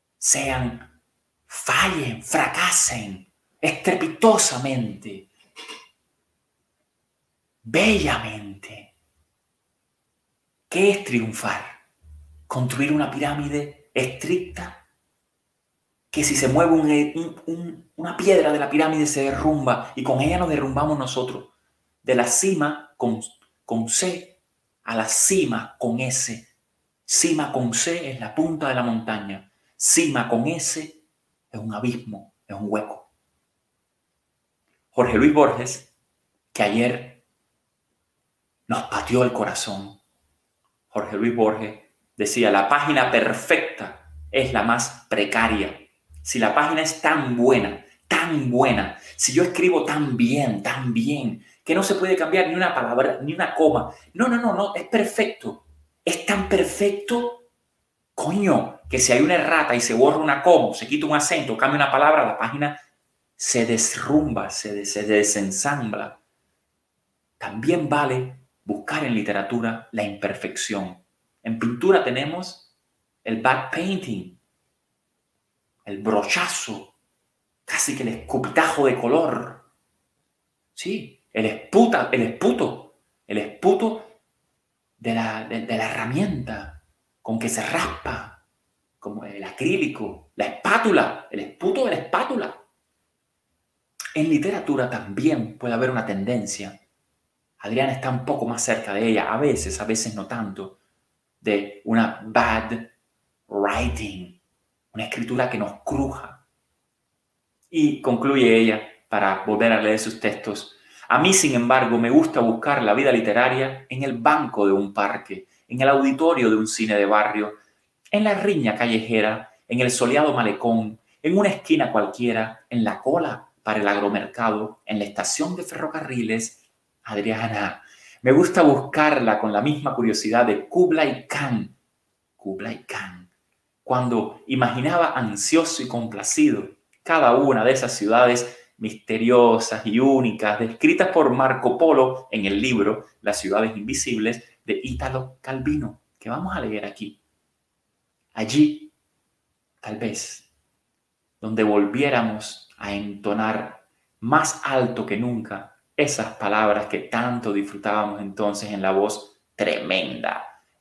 fracasen estrepitosamente, bellamente. ¿Qué es triunfar? ¿Construir una pirámide estricta que si se mueve una piedra de la pirámide se derrumba y con ella nos derrumbamos nosotros? De la cima con C a la cima con S. Cima con C es la punta de la montaña. Cima con S es un abismo, es un hueco. Jorge Luis Borges, que ayer nos pateó el corazón. Jorge Luis Borges decía, la página perfecta es la más precaria. Si la página es tan buena, tan buena, si yo escribo tan bien, que no se puede cambiar ni una palabra, ni una coma. No, es perfecto. Es tan perfecto, coño, que si hay una errata y se borra una coma, se quita un acento, cambia una palabra, la página se desrumba, se desensambla. También vale buscar en literatura la imperfección. En pintura tenemos el back painting, el brochazo, casi que el escupitajo de color. Sí, el esputo de la herramienta con que se raspa, como el acrílico, la espátula, el esputo de la espátula. En literatura también puede haber una tendencia. Adriana está un poco más cerca de ella, a veces no tanto, de una bad writing, una escritura que nos cruja. Y concluye ella, para volver a leer sus textos: a mí, sin embargo, me gusta buscar la vida literaria en el banco de un parque, en el auditorio de un cine de barrio, en la riña callejera, en el soleado malecón, en una esquina cualquiera, en la cola para el agromercado, en la estación de ferrocarriles. Adriana, me gusta buscarla con la misma curiosidad de Kublai Khan, cuando imaginaba ansioso y complacido cada una de esas ciudades misteriosas y únicas descritas por Marco Polo en el libro Las ciudades invisibles de Italo Calvino, que vamos a leer aquí. Allí, tal vez, donde volviéramos a entonar más alto que nunca esas palabras que tanto disfrutábamos entonces en la voz tremenda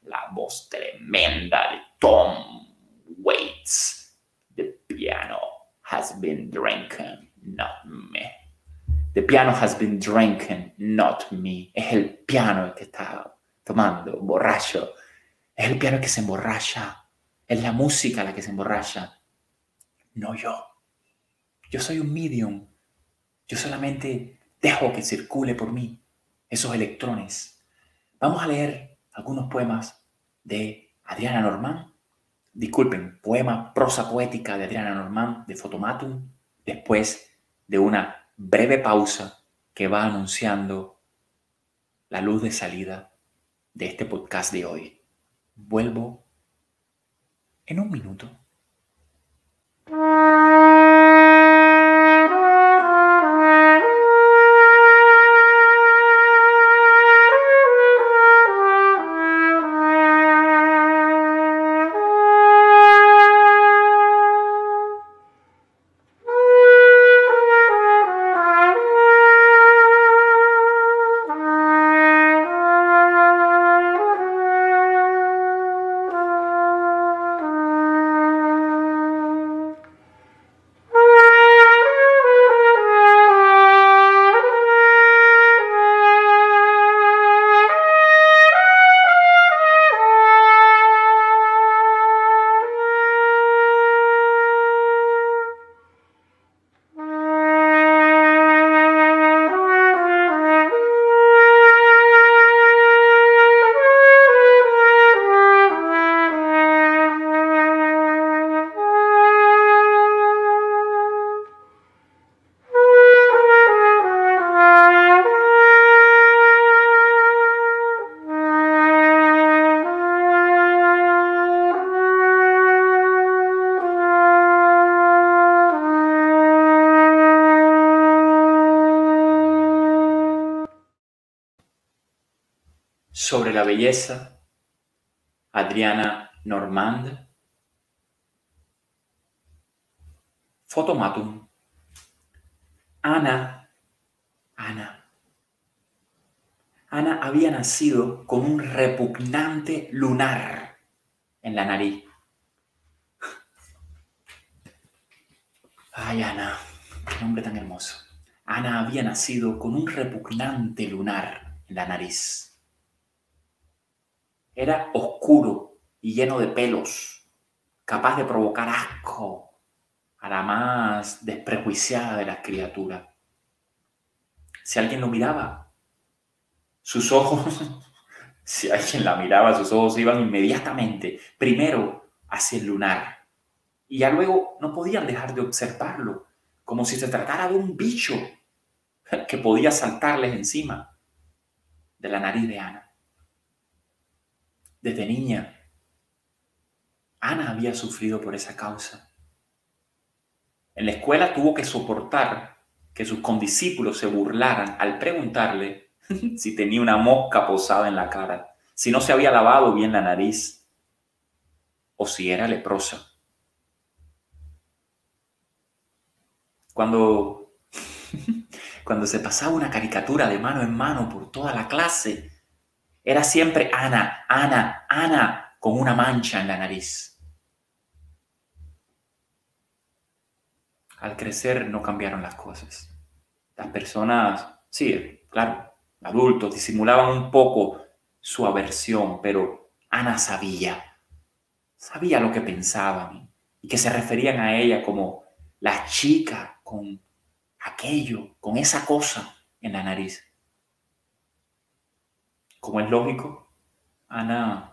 de Tom Waits. The piano has been drinking, not me. The piano has been drinking, not me. Es el piano el que está tomando, borracho. Es el piano el que se emborracha. Es la música la que se emborracha. No yo. Yo soy un medium. Yo solamente dejo que circule por mí esos electrones. Vamos a leer algunos poemas de Adriana Normand. Disculpen, poema, prosa poética de Adriana Normand, de Photomaton, después de una breve pausa que va anunciando la luz de salida de este podcast de hoy. Vuelvo en un minuto. Sobre la belleza, Adriana Normand. Photomaton. Ana había nacido con un repugnante lunar en la nariz. Ay, Ana, qué nombre tan hermoso. Ana había nacido con un repugnante lunar en la nariz. Era oscuro y lleno de pelos, capaz de provocar asco a la más desprejuiciada de las criaturas. Si alguien lo miraba, sus ojos, si alguien la miraba, sus ojos iban inmediatamente, primero hacia el lunar, y ya luego no podían dejar de observarlo, como si se tratara de un bicho que podía saltarles encima de la nariz de Ana. Desde niña, Ana había sufrido por esa causa. En la escuela tuvo que soportar que sus condiscípulos se burlaran al preguntarle si tenía una mosca posada en la cara, si no se había lavado bien la nariz o si era leprosa. Cuando se pasaba una caricatura de mano en mano por toda la clase, era siempre Ana, Ana, Ana, con una mancha en la nariz. Al crecer no cambiaron las cosas. Las personas, sí, claro, adultos, disimulaban un poco su aversión, pero Ana sabía lo que pensaban y que se referían a ella como la chica con aquello, con esa cosa en la nariz. Como es lógico, Ana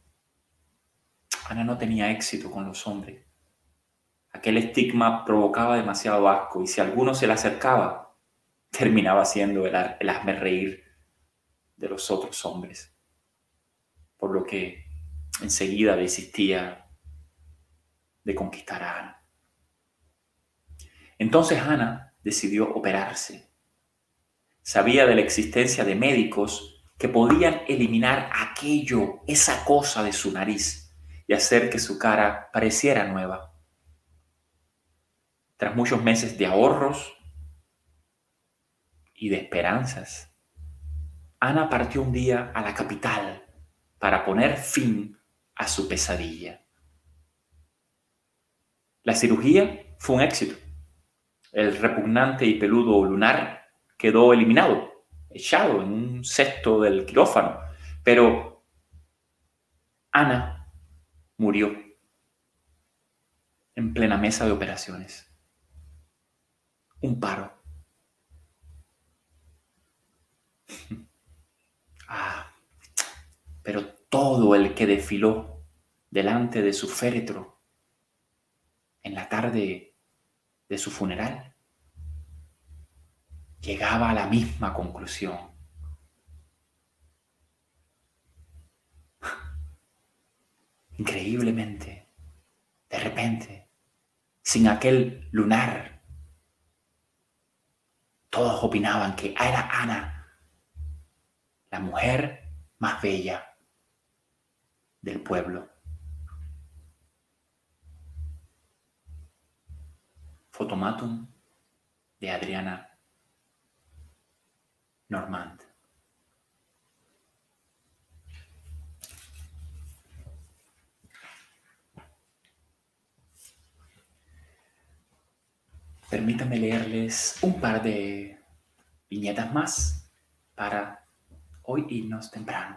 no tenía éxito con los hombres. Aquel estigma provocaba demasiado asco y si alguno se le acercaba, terminaba siendo el hazmerreír de los otros hombres. Por lo que enseguida desistía de conquistar a Ana. Entonces Ana decidió operarse. Sabía de la existencia de médicos que podían eliminar aquello, esa cosa de su nariz y hacer que su cara pareciera nueva. Tras muchos meses de ahorros y de esperanzas, Ana partió un día a la capital para poner fin a su pesadilla. La cirugía fue un éxito. El repugnante y peludo lunar quedó eliminado, echado en un cesto del quirófano. Pero Ana murió en plena mesa de operaciones. Un paro. Pero todo el que desfiló delante de su féretro en la tarde de su funeral llegaba a la misma conclusión. Increíblemente, de repente, sin aquel lunar, todos opinaban que era Ana, la mujer más bella del pueblo. Fotomatum de Adriana Normand. Permítanme leerles un par de viñetas más para hoy irnos temprano.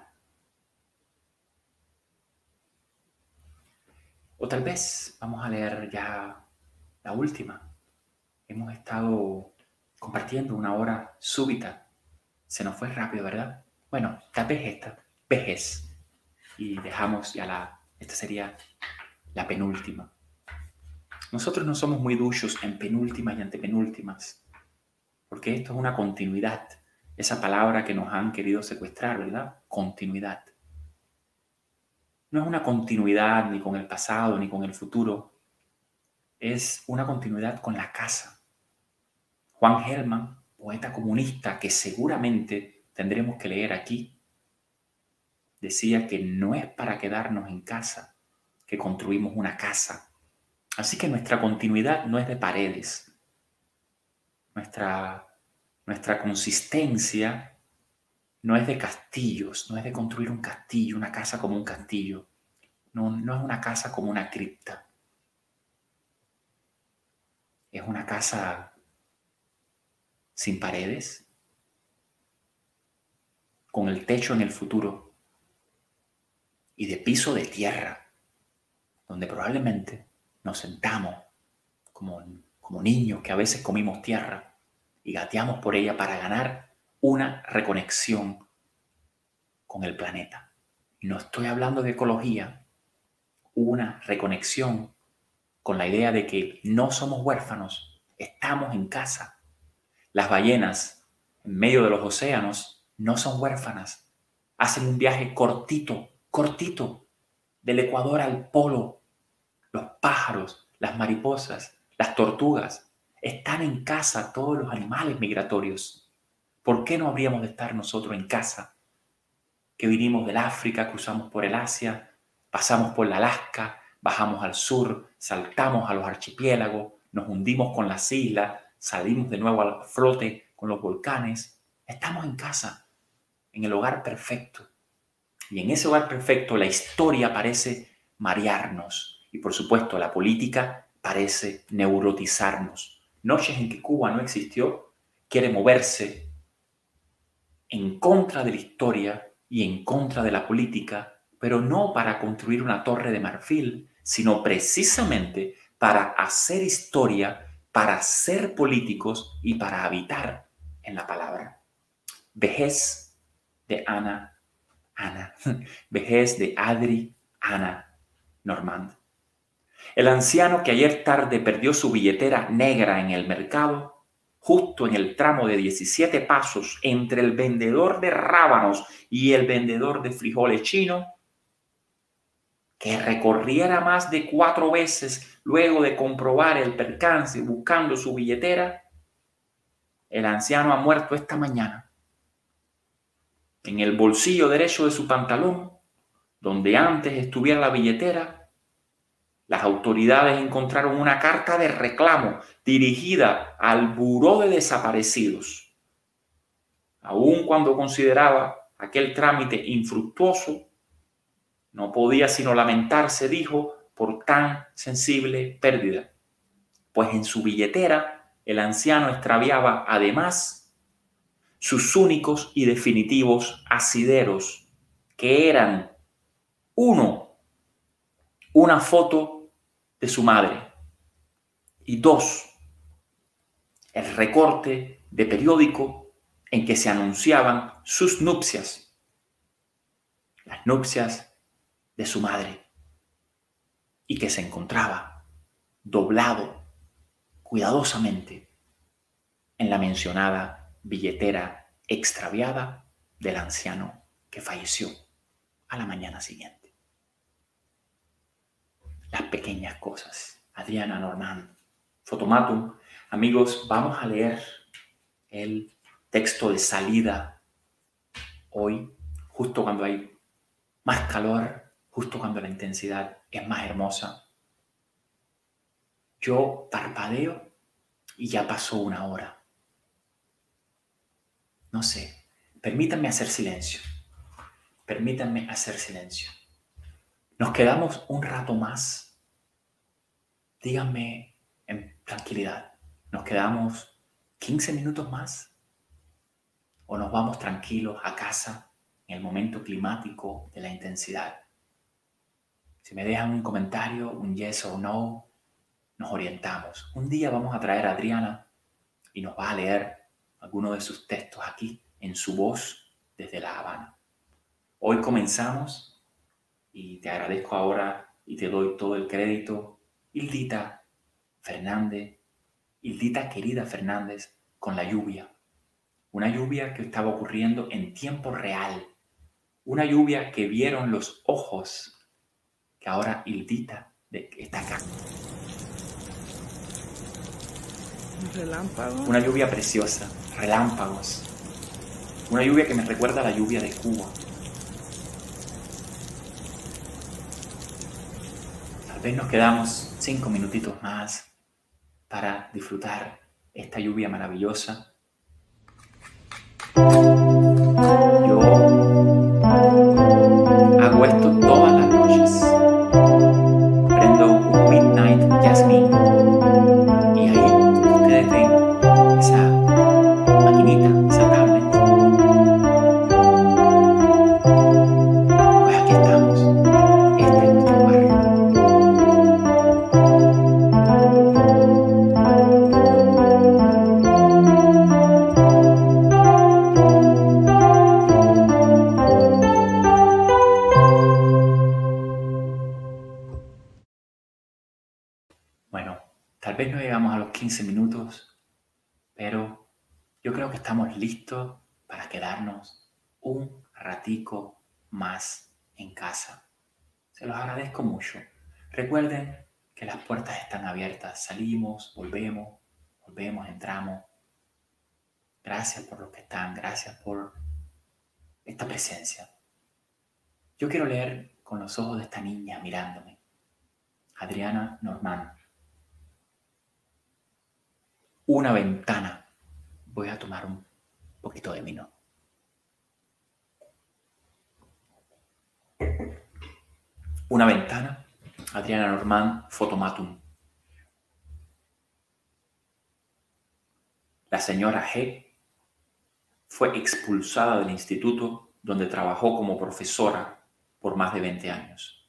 O tal vez vamos a leer ya la última. Hemos estado compartiendo una hora súbita. Se nos fue rápido, ¿verdad? Bueno, tal vez esta, vejez. Y dejamos ya esta sería la penúltima. Nosotros no somos muy duchos en penúltimas y antepenúltimas, porque esto es una continuidad. Esa palabra que nos han querido secuestrar, ¿verdad? Continuidad. No es una continuidad ni con el pasado ni con el futuro. Es una continuidad con la casa. Juan Gelman, poeta comunista que seguramente tendremos que leer aquí, decía que no es para quedarnos en casa que construimos una casa. Así que nuestra continuidad no es de paredes. Nuestra consistencia no es de castillos, no es de construir un castillo, una casa como un castillo. No es una casa como una cripta. Es una casa sin paredes, con el techo en el futuro y de piso de tierra, donde probablemente nos sentamos como niños que a veces comimos tierra y gateamos por ella para ganar una reconexión con el planeta. No estoy hablando de ecología, una reconexión con la idea de que no somos huérfanos Estamos en casa. Las ballenas en medio de los océanos no son huérfanas. Hacen un viaje cortito, cortito, del Ecuador al polo. Los pájaros, las mariposas, las tortugas, están en casa todos los animales migratorios. ¿Por qué no habríamos de estar nosotros en casa? Que vinimos del África, cruzamos por el Asia, pasamos por la Alaska, bajamos al sur, saltamos a los archipiélagos, nos hundimos con las islas, salimos de nuevo al flote con los volcanes. Estamos en casa, en el hogar perfecto. Y en ese hogar perfecto la historia parece marearnos. Y por supuesto la política parece neurotizarnos. Noches en que Cuba no existió, quiere moverse en contra de la historia y en contra de la política, pero no para construir una torre de marfil, sino precisamente para hacer historia, para ser políticos y para habitar en la palabra. Vejez de Ana, vejez de Adri Ana Normand. El anciano que ayer tarde perdió su billetera negra en el mercado, justo en el tramo de 17 pasos entre el vendedor de rábanos y el vendedor de frijoles chino, que recorriera más de 4 veces luego de comprobar el percance buscando su billetera, el anciano ha muerto esta mañana. En el bolsillo derecho de su pantalón, donde antes estuviera la billetera, las autoridades encontraron una carta de reclamo dirigida al Buró de Desaparecidos. Aun cuando consideraba aquel trámite infructuoso, no podía sino lamentarse, dijo, por tan sensible pérdida. Pues en su billetera el anciano extraviaba además sus únicos y definitivos asideros, que eran: 1, una foto de su madre, y 2, el recorte de periódico en que se anunciaban sus nupcias, las nupcias de su madre, y que se encontraba doblado cuidadosamente en la mencionada billetera extraviada del anciano que falleció a la mañana siguiente. Las pequeñas cosas. Adriana Normand, Fotomatum. Amigos, vamos a leer el texto de salida hoy, justo cuando hay más calor, justo cuando la intensidad es más hermosa. Yo parpadeo y ya pasó 1 hora. No sé, permítanme hacer silencio. Permítanme hacer silencio. Nos quedamos un rato más. Díganme en tranquilidad, ¿nos quedamos 15 minutos más? ¿O nos vamos tranquilos a casa en el momento climático de la intensidad? Si me dejan un comentario, un yes o no, nos orientamos. Un día vamos a traer a Adriana y nos va a leer alguno de sus textos aquí, en su voz, desde La Habana. Hoy comenzamos y te agradezco ahora y te doy todo el crédito, Hildita Fernández, Hildita querida Fernández, con la lluvia. Una lluvia que estaba ocurriendo en tiempo real. Una lluvia que vieron los ojos, que ahora Hildita está acá. Relámpagos. Una lluvia preciosa, relámpagos. Una lluvia que me recuerda a la lluvia de Cuba. Tal vez nos quedamos 5 minutitos más para disfrutar esta lluvia maravillosa. Yo hago esto todas las noches. Prendo un Midnight Jasmine y ahí ustedes ven esa maquinita, esa tablet. Pues aquí estamos. Este es nuestro barrio. Tal vez no llegamos a los 15 minutos, pero yo creo que estamos listos para quedarnos un ratico más en casa. Se los agradezco mucho. Recuerden que las puertas están abiertas. Salimos, volvemos, entramos. Gracias por los que están. Gracias por esta presencia. Yo quiero leer con los ojos de esta niña mirándome. Adriana Normand. Una ventana. Voy a tomar un poquito de vino. Una ventana. Adriana Normand, Photomaton. La señora G fue expulsada del instituto donde trabajó como profesora por más de 20 años.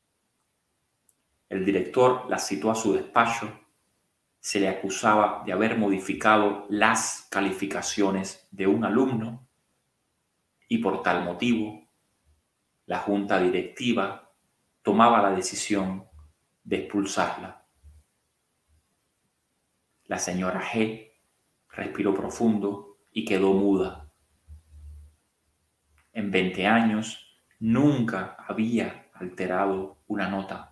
El director la citó a su despacho. Se le acusaba de haber modificado las calificaciones de un alumno y por tal motivo la junta directiva tomaba la decisión de expulsarla. La señora G respiró profundo y quedó muda. En 20 años nunca había alterado una nota.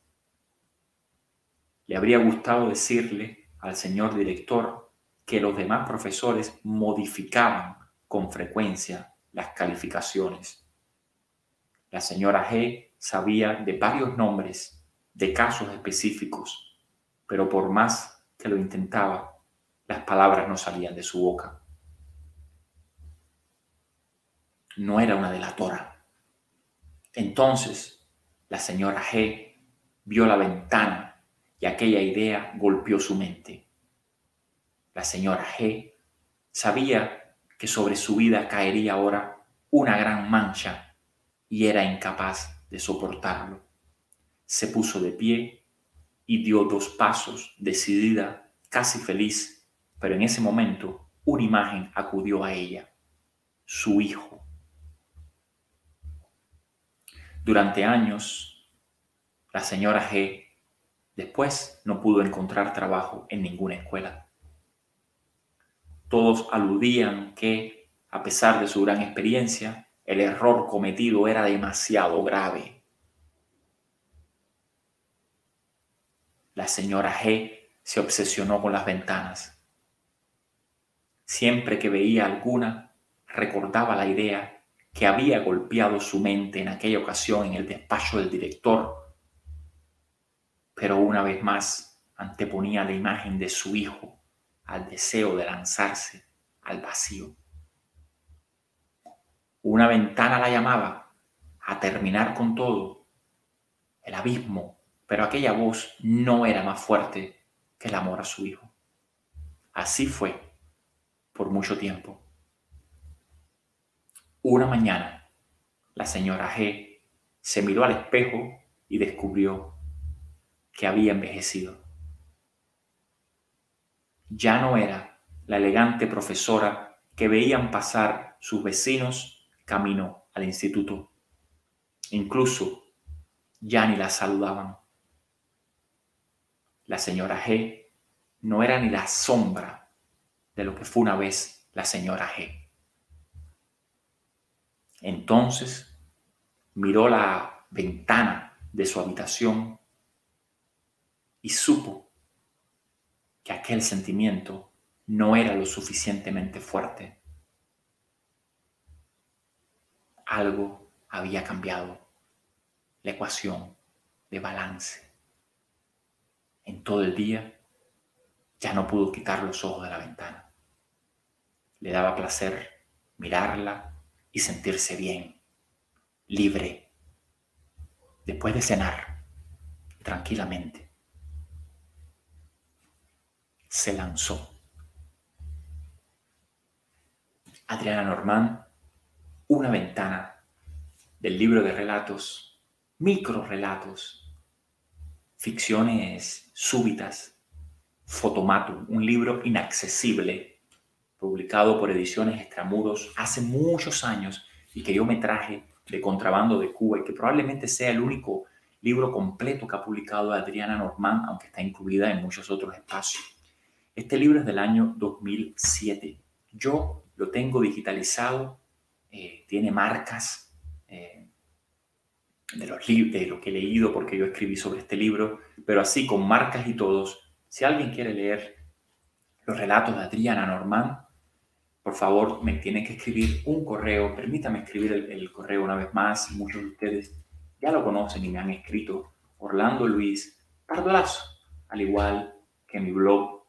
Le habría gustado decirle al señor director que los demás profesores modificaban con frecuencia las calificaciones. La señora G sabía de varios nombres, de casos específicos, pero por más que lo intentaba, las palabras no salían de su boca. No era una delatora. Entonces, la señora G vio la ventana y aquella idea golpeó su mente. La señora G sabía que sobre su vida caería ahora una gran mancha y era incapaz de soportarlo. Se puso de pie y dio 2 pasos, decidida, casi feliz, pero en ese momento una imagen acudió a ella: su hijo. Durante años, la señora G después no pudo encontrar trabajo en ninguna escuela. Todos aludían que, a pesar de su gran experiencia, el error cometido era demasiado grave. La señora G se obsesionó con las ventanas. Siempre que veía alguna, recordaba la idea que había golpeado su mente en aquella ocasión en el despacho del director, pero una vez más anteponía la imagen de su hijo al deseo de lanzarse al vacío. Una ventana la llamaba a terminar con todo, el abismo, pero aquella voz no era más fuerte que el amor a su hijo. Así fue por mucho tiempo. Una mañana, la señora G se miró al espejo y descubrió que había envejecido. Ya no era la elegante profesora que veían pasar sus vecinos camino al instituto. Incluso ya ni la saludaban. La señora G no era ni la sombra de lo que fue una vez la señora G. Entonces miró la ventana de su habitación y supo que aquel sentimiento no era lo suficientemente fuerte. Algo había cambiado la ecuación de balance. En todo el día ya no pudo quitar los ojos de la ventana. Le daba placer mirarla y sentirse bien, libre. Después de cenar, tranquilamente, se lanzó. Adriana Normand, Una ventana, del libro de relatos, microrelatos, ficciones súbitas, Photomaton, un libro inaccesible, publicado por Ediciones Extramuros hace muchos años y que yo me traje de contrabando de Cuba y que probablemente sea el único libro completo que ha publicado Adriana Normand, aunque está incluida en muchos otros espacios. Este libro es del año 2007. Yo lo tengo digitalizado, tiene marcas de lo que he leído, porque yo escribí sobre este libro, pero así con marcas y todos. Si alguien quiere leer los relatos de Adriana Normand, por favor, me tienen que escribir un correo. Permítame escribir el correo una vez más. Muchos de ustedes ya lo conocen y me han escrito. Orlando Luis Pardolazo, al igual que mi blog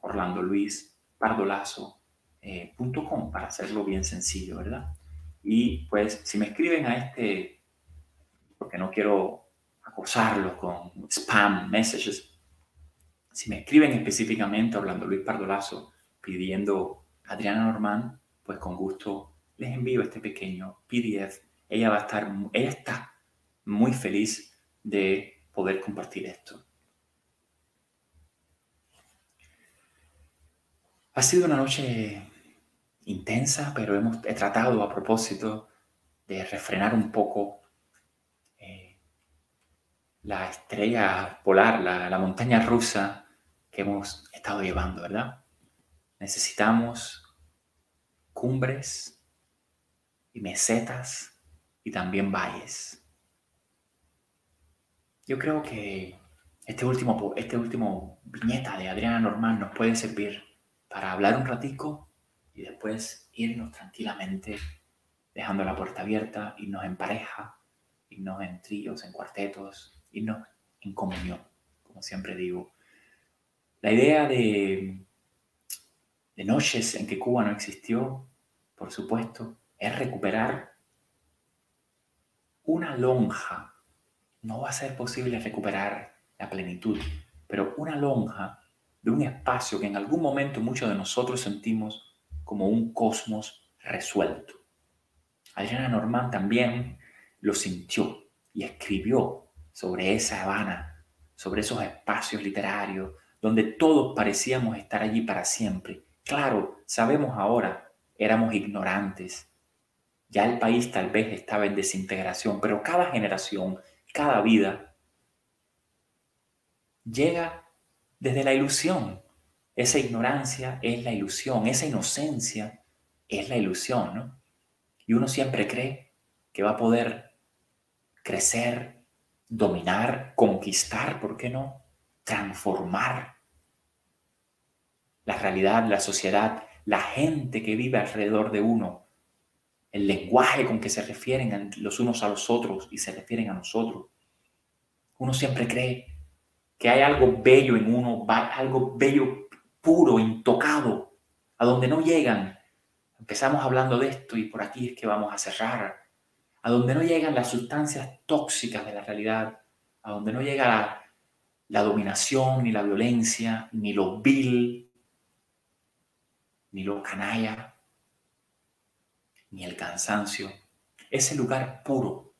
orlandoluispardolazo.com, para hacerlo bien sencillo, ¿verdad? Y pues si me escriben a este, porque no quiero acosarlos con spam messages, si me escriben específicamente a Orlando Luis Pardolazo pidiendo Adriana Normand, pues con gusto les envío este pequeño PDF. Ella está muy feliz de poder compartir esto. Ha sido una noche intensa, pero he tratado a propósito de refrenar un poco la estrella polar, la montaña rusa que hemos estado llevando, ¿verdad? Necesitamos cumbres y mesetas y también valles. Yo creo que este último viñeta de Adriana Normand nos puede servir para hablar un ratico y después irnos tranquilamente, dejando la puerta abierta, irnos en pareja, irnos en tríos, en cuartetos, irnos en comunión, como siempre digo. La idea de noches en que Cuba no existió, por supuesto, es recuperar una lonja. No va a ser posible recuperar la plenitud, pero una lonja de un espacio que en algún momento muchos de nosotros sentimos como un cosmos resuelto. Adriana Normand también lo sintió y escribió sobre esa Habana, sobre esos espacios literarios donde todos parecíamos estar allí para siempre. Claro, sabemos ahora, éramos ignorantes. Ya el país tal vez estaba en desintegración, pero cada generación, cada vida llega desde la ilusión. Esa ignorancia es la ilusión, esa inocencia es la ilusión, ¿no? Y uno siempre cree que va a poder crecer, dominar, conquistar, ¿por qué no? Transformar la realidad, la sociedad, la gente que vive alrededor de uno, el lenguaje con que se refieren los unos a los otros y se refieren a nosotros. Uno siempre cree que hay algo bello en uno, algo bello, puro, intocado, a donde no llegan. Empezamos hablando de esto y por aquí es que vamos a cerrar. A donde no llegan las sustancias tóxicas de la realidad, a donde no llega la dominación, ni la violencia, ni lo vil, ni lo canalla, ni el cansancio. Ese lugar puro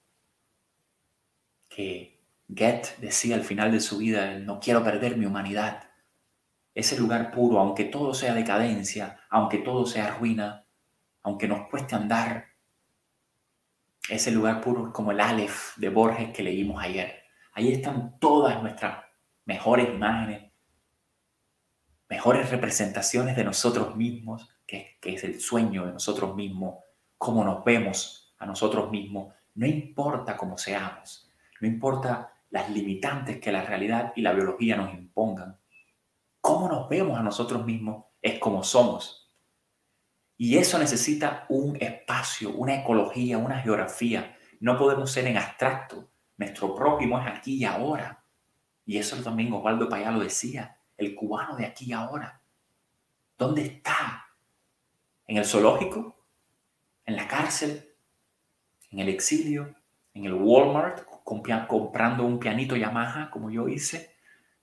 que Goethe decía al final de su vida, no quiero perder mi humanidad. Ese lugar puro, aunque todo sea decadencia, aunque todo sea ruina, aunque nos cueste andar, ese lugar puro es como el Aleph de Borges que leímos ayer. Ahí están todas nuestras mejores imágenes, mejores representaciones de nosotros mismos, que es el sueño de nosotros mismos, cómo nos vemos a nosotros mismos. No importa cómo seamos, no importa las limitantes que la realidad y la biología nos impongan. Cómo nos vemos a nosotros mismos es como somos. Y eso necesita un espacio, una ecología, una geografía. No podemos ser en abstracto. Nuestro prójimo es aquí y ahora. Y eso también Osvaldo Payá lo decía. El cubano de aquí y ahora. ¿Dónde está? ¿En el zoológico? ¿En la cárcel? ¿En el exilio? ¿En el Walmart? ¿Comprando un pianito Yamaha como yo hice?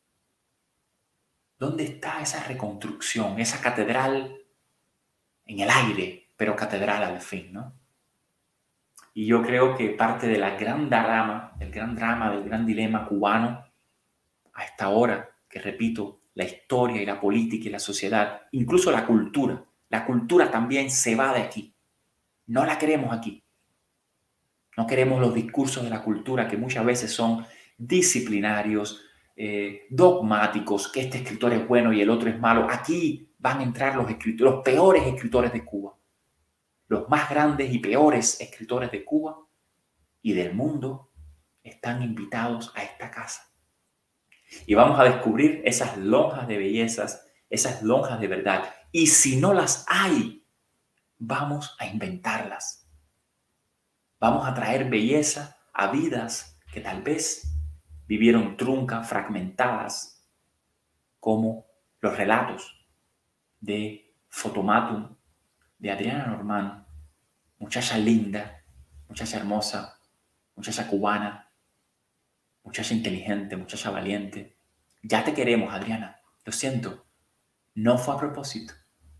¿Dónde está esa reconstrucción, esa catedral en el aire, pero catedral al fin, ¿no? Y yo creo que parte de del gran dilema cubano a esta hora, que repito, la historia y la política y la sociedad, incluso la cultura también se va de aquí. No la queremos aquí. No queremos los discursos de la cultura que muchas veces son disciplinarios, dogmáticos, que este escritor es bueno y el otro es malo. Aquí van a entrar los peores escritores de Cuba, los más grandes y peores escritores de Cuba y del mundo están invitados a esta casa. Y vamos a descubrir esas lonjas de bellezas, esas lonjas de verdad. Y si no las hay, vamos a inventarlas. Vamos a traer belleza a vidas que tal vez vivieron truncas, fragmentadas, como los relatos de Fotomatum, de Adriana Normand, muchacha linda, muchacha hermosa, muchacha cubana, muchacha inteligente, muchacha valiente. Ya te queremos, Adriana. Lo siento, no fue a propósito.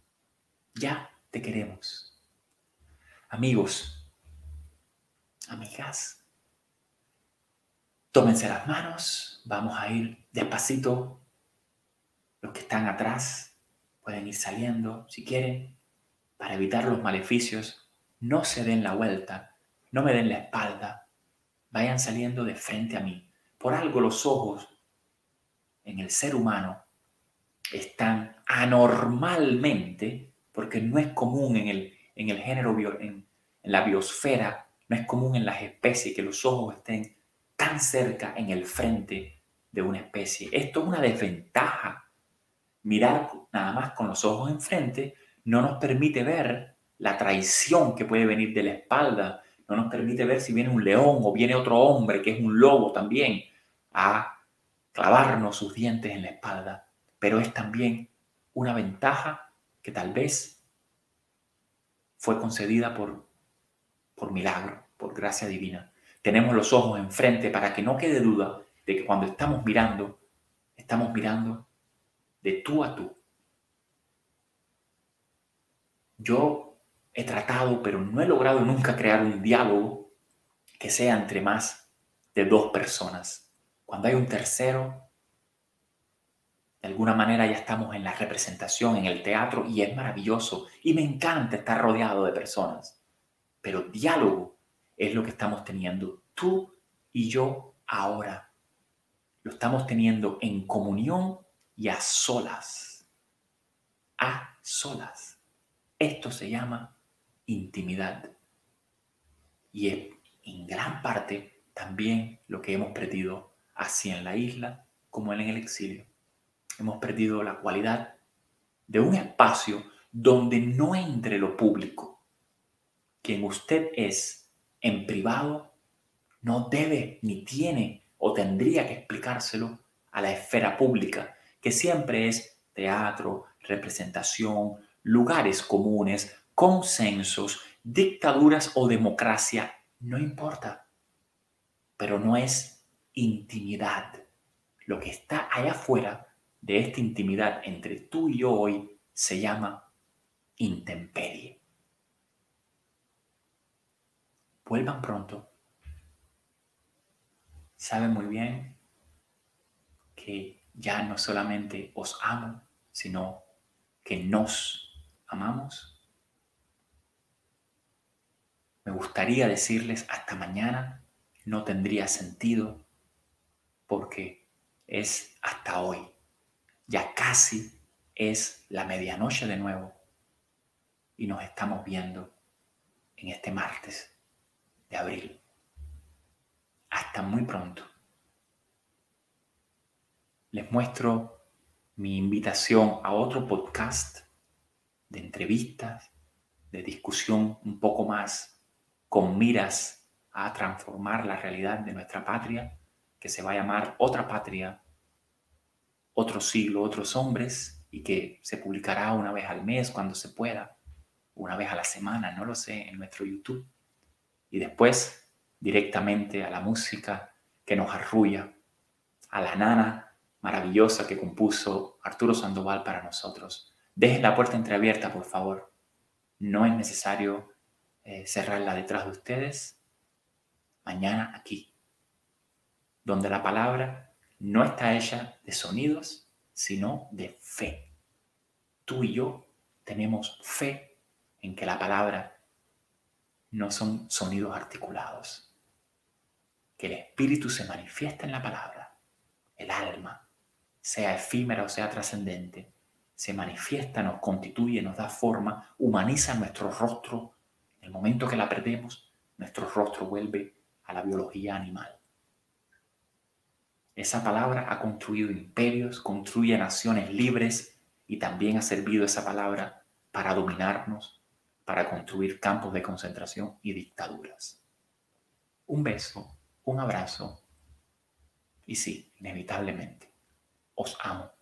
Ya te queremos. Amigos, amigas, tómense las manos. Vamos a ir despacito. Los que están atrás pueden ir saliendo si quieren. Para evitar los maleficios, no se den la vuelta, no me den la espalda. Vayan saliendo de frente a mí. Por algo los ojos en el ser humano están anormalmente, porque no es común en el género, en la biosfera, no es común en las especies que los ojos estén tan cerca en el frente de una especie. Esto es una desventaja. Mirar nada más con los ojos enfrente no nos permite ver la traición que puede venir de la espalda, no nos permite ver si viene un león o viene otro hombre que es un lobo también a clavarnos sus dientes en la espalda. Pero es también una ventaja que tal vez fue concedida por milagro, por gracia divina. Tenemos los ojos enfrente para que no quede duda de que cuando estamos mirando de tú a tú. Yo he tratado, pero no he logrado nunca crear un diálogo que sea entre más de dos personas. Cuando hay un tercero, de alguna manera ya estamos en la representación, en el teatro, y es maravilloso. Y me encanta estar rodeado de personas. Pero diálogo es lo que estamos teniendo tú y yo ahora. Lo estamos teniendo en comunión y a solas. A solas. Esto se llama intimidad. Y es en gran parte también lo que hemos perdido así en la isla como en el exilio. Hemos perdido la cualidad de un espacio donde no entre lo público. Quien usted es en privado no debe ni tiene o tendría que explicárselo a la esfera pública, que siempre es teatro, representación, lugares comunes, consensos, dictaduras o democracia, no importa, pero no es intimidad. Lo que está allá afuera de esta intimidad entre tú y yo hoy se llama intemperie. Vuelvan pronto. Saben muy bien que ya no solamente os amo, sino que nos amamos. Me gustaría decirles hasta mañana, no tendría sentido porque es hasta hoy. Ya casi es la medianoche de nuevo y nos estamos viendo en este martes de abril. Hasta muy pronto. Les muestro mi invitación a otro podcast de entrevistas, de discusión un poco más con miras a transformar la realidad de nuestra patria, que se va a llamar Otra Patria, Otro Siglo, Otros Hombres, y que se publicará una vez al mes cuando se pueda, una vez a la semana, no lo sé, en nuestro YouTube. Y después directamente a la música que nos arrulla, a la nana maravillosa que compuso Arturo Sandoval para nosotros. Dejen la puerta entreabierta, por favor. No es necesario cerrarla detrás de ustedes. Mañana aquí, donde la palabra no está hecha de sonidos, sino de fe. Tú y yo tenemos fe en que la palabra no son sonidos articulados. que el espíritu se manifiesta en la palabra, el alma, sea efímera o sea trascendente, se manifiesta, nos constituye, nos da forma, humaniza nuestro rostro. En el momento que la perdemos, nuestro rostro vuelve a la biología animal. Esa palabra ha construido imperios, construye naciones libres y también ha servido esa palabra para dominarnos, para construir campos de concentración y dictaduras. Un beso, un abrazo y sí, inevitablemente, os amo.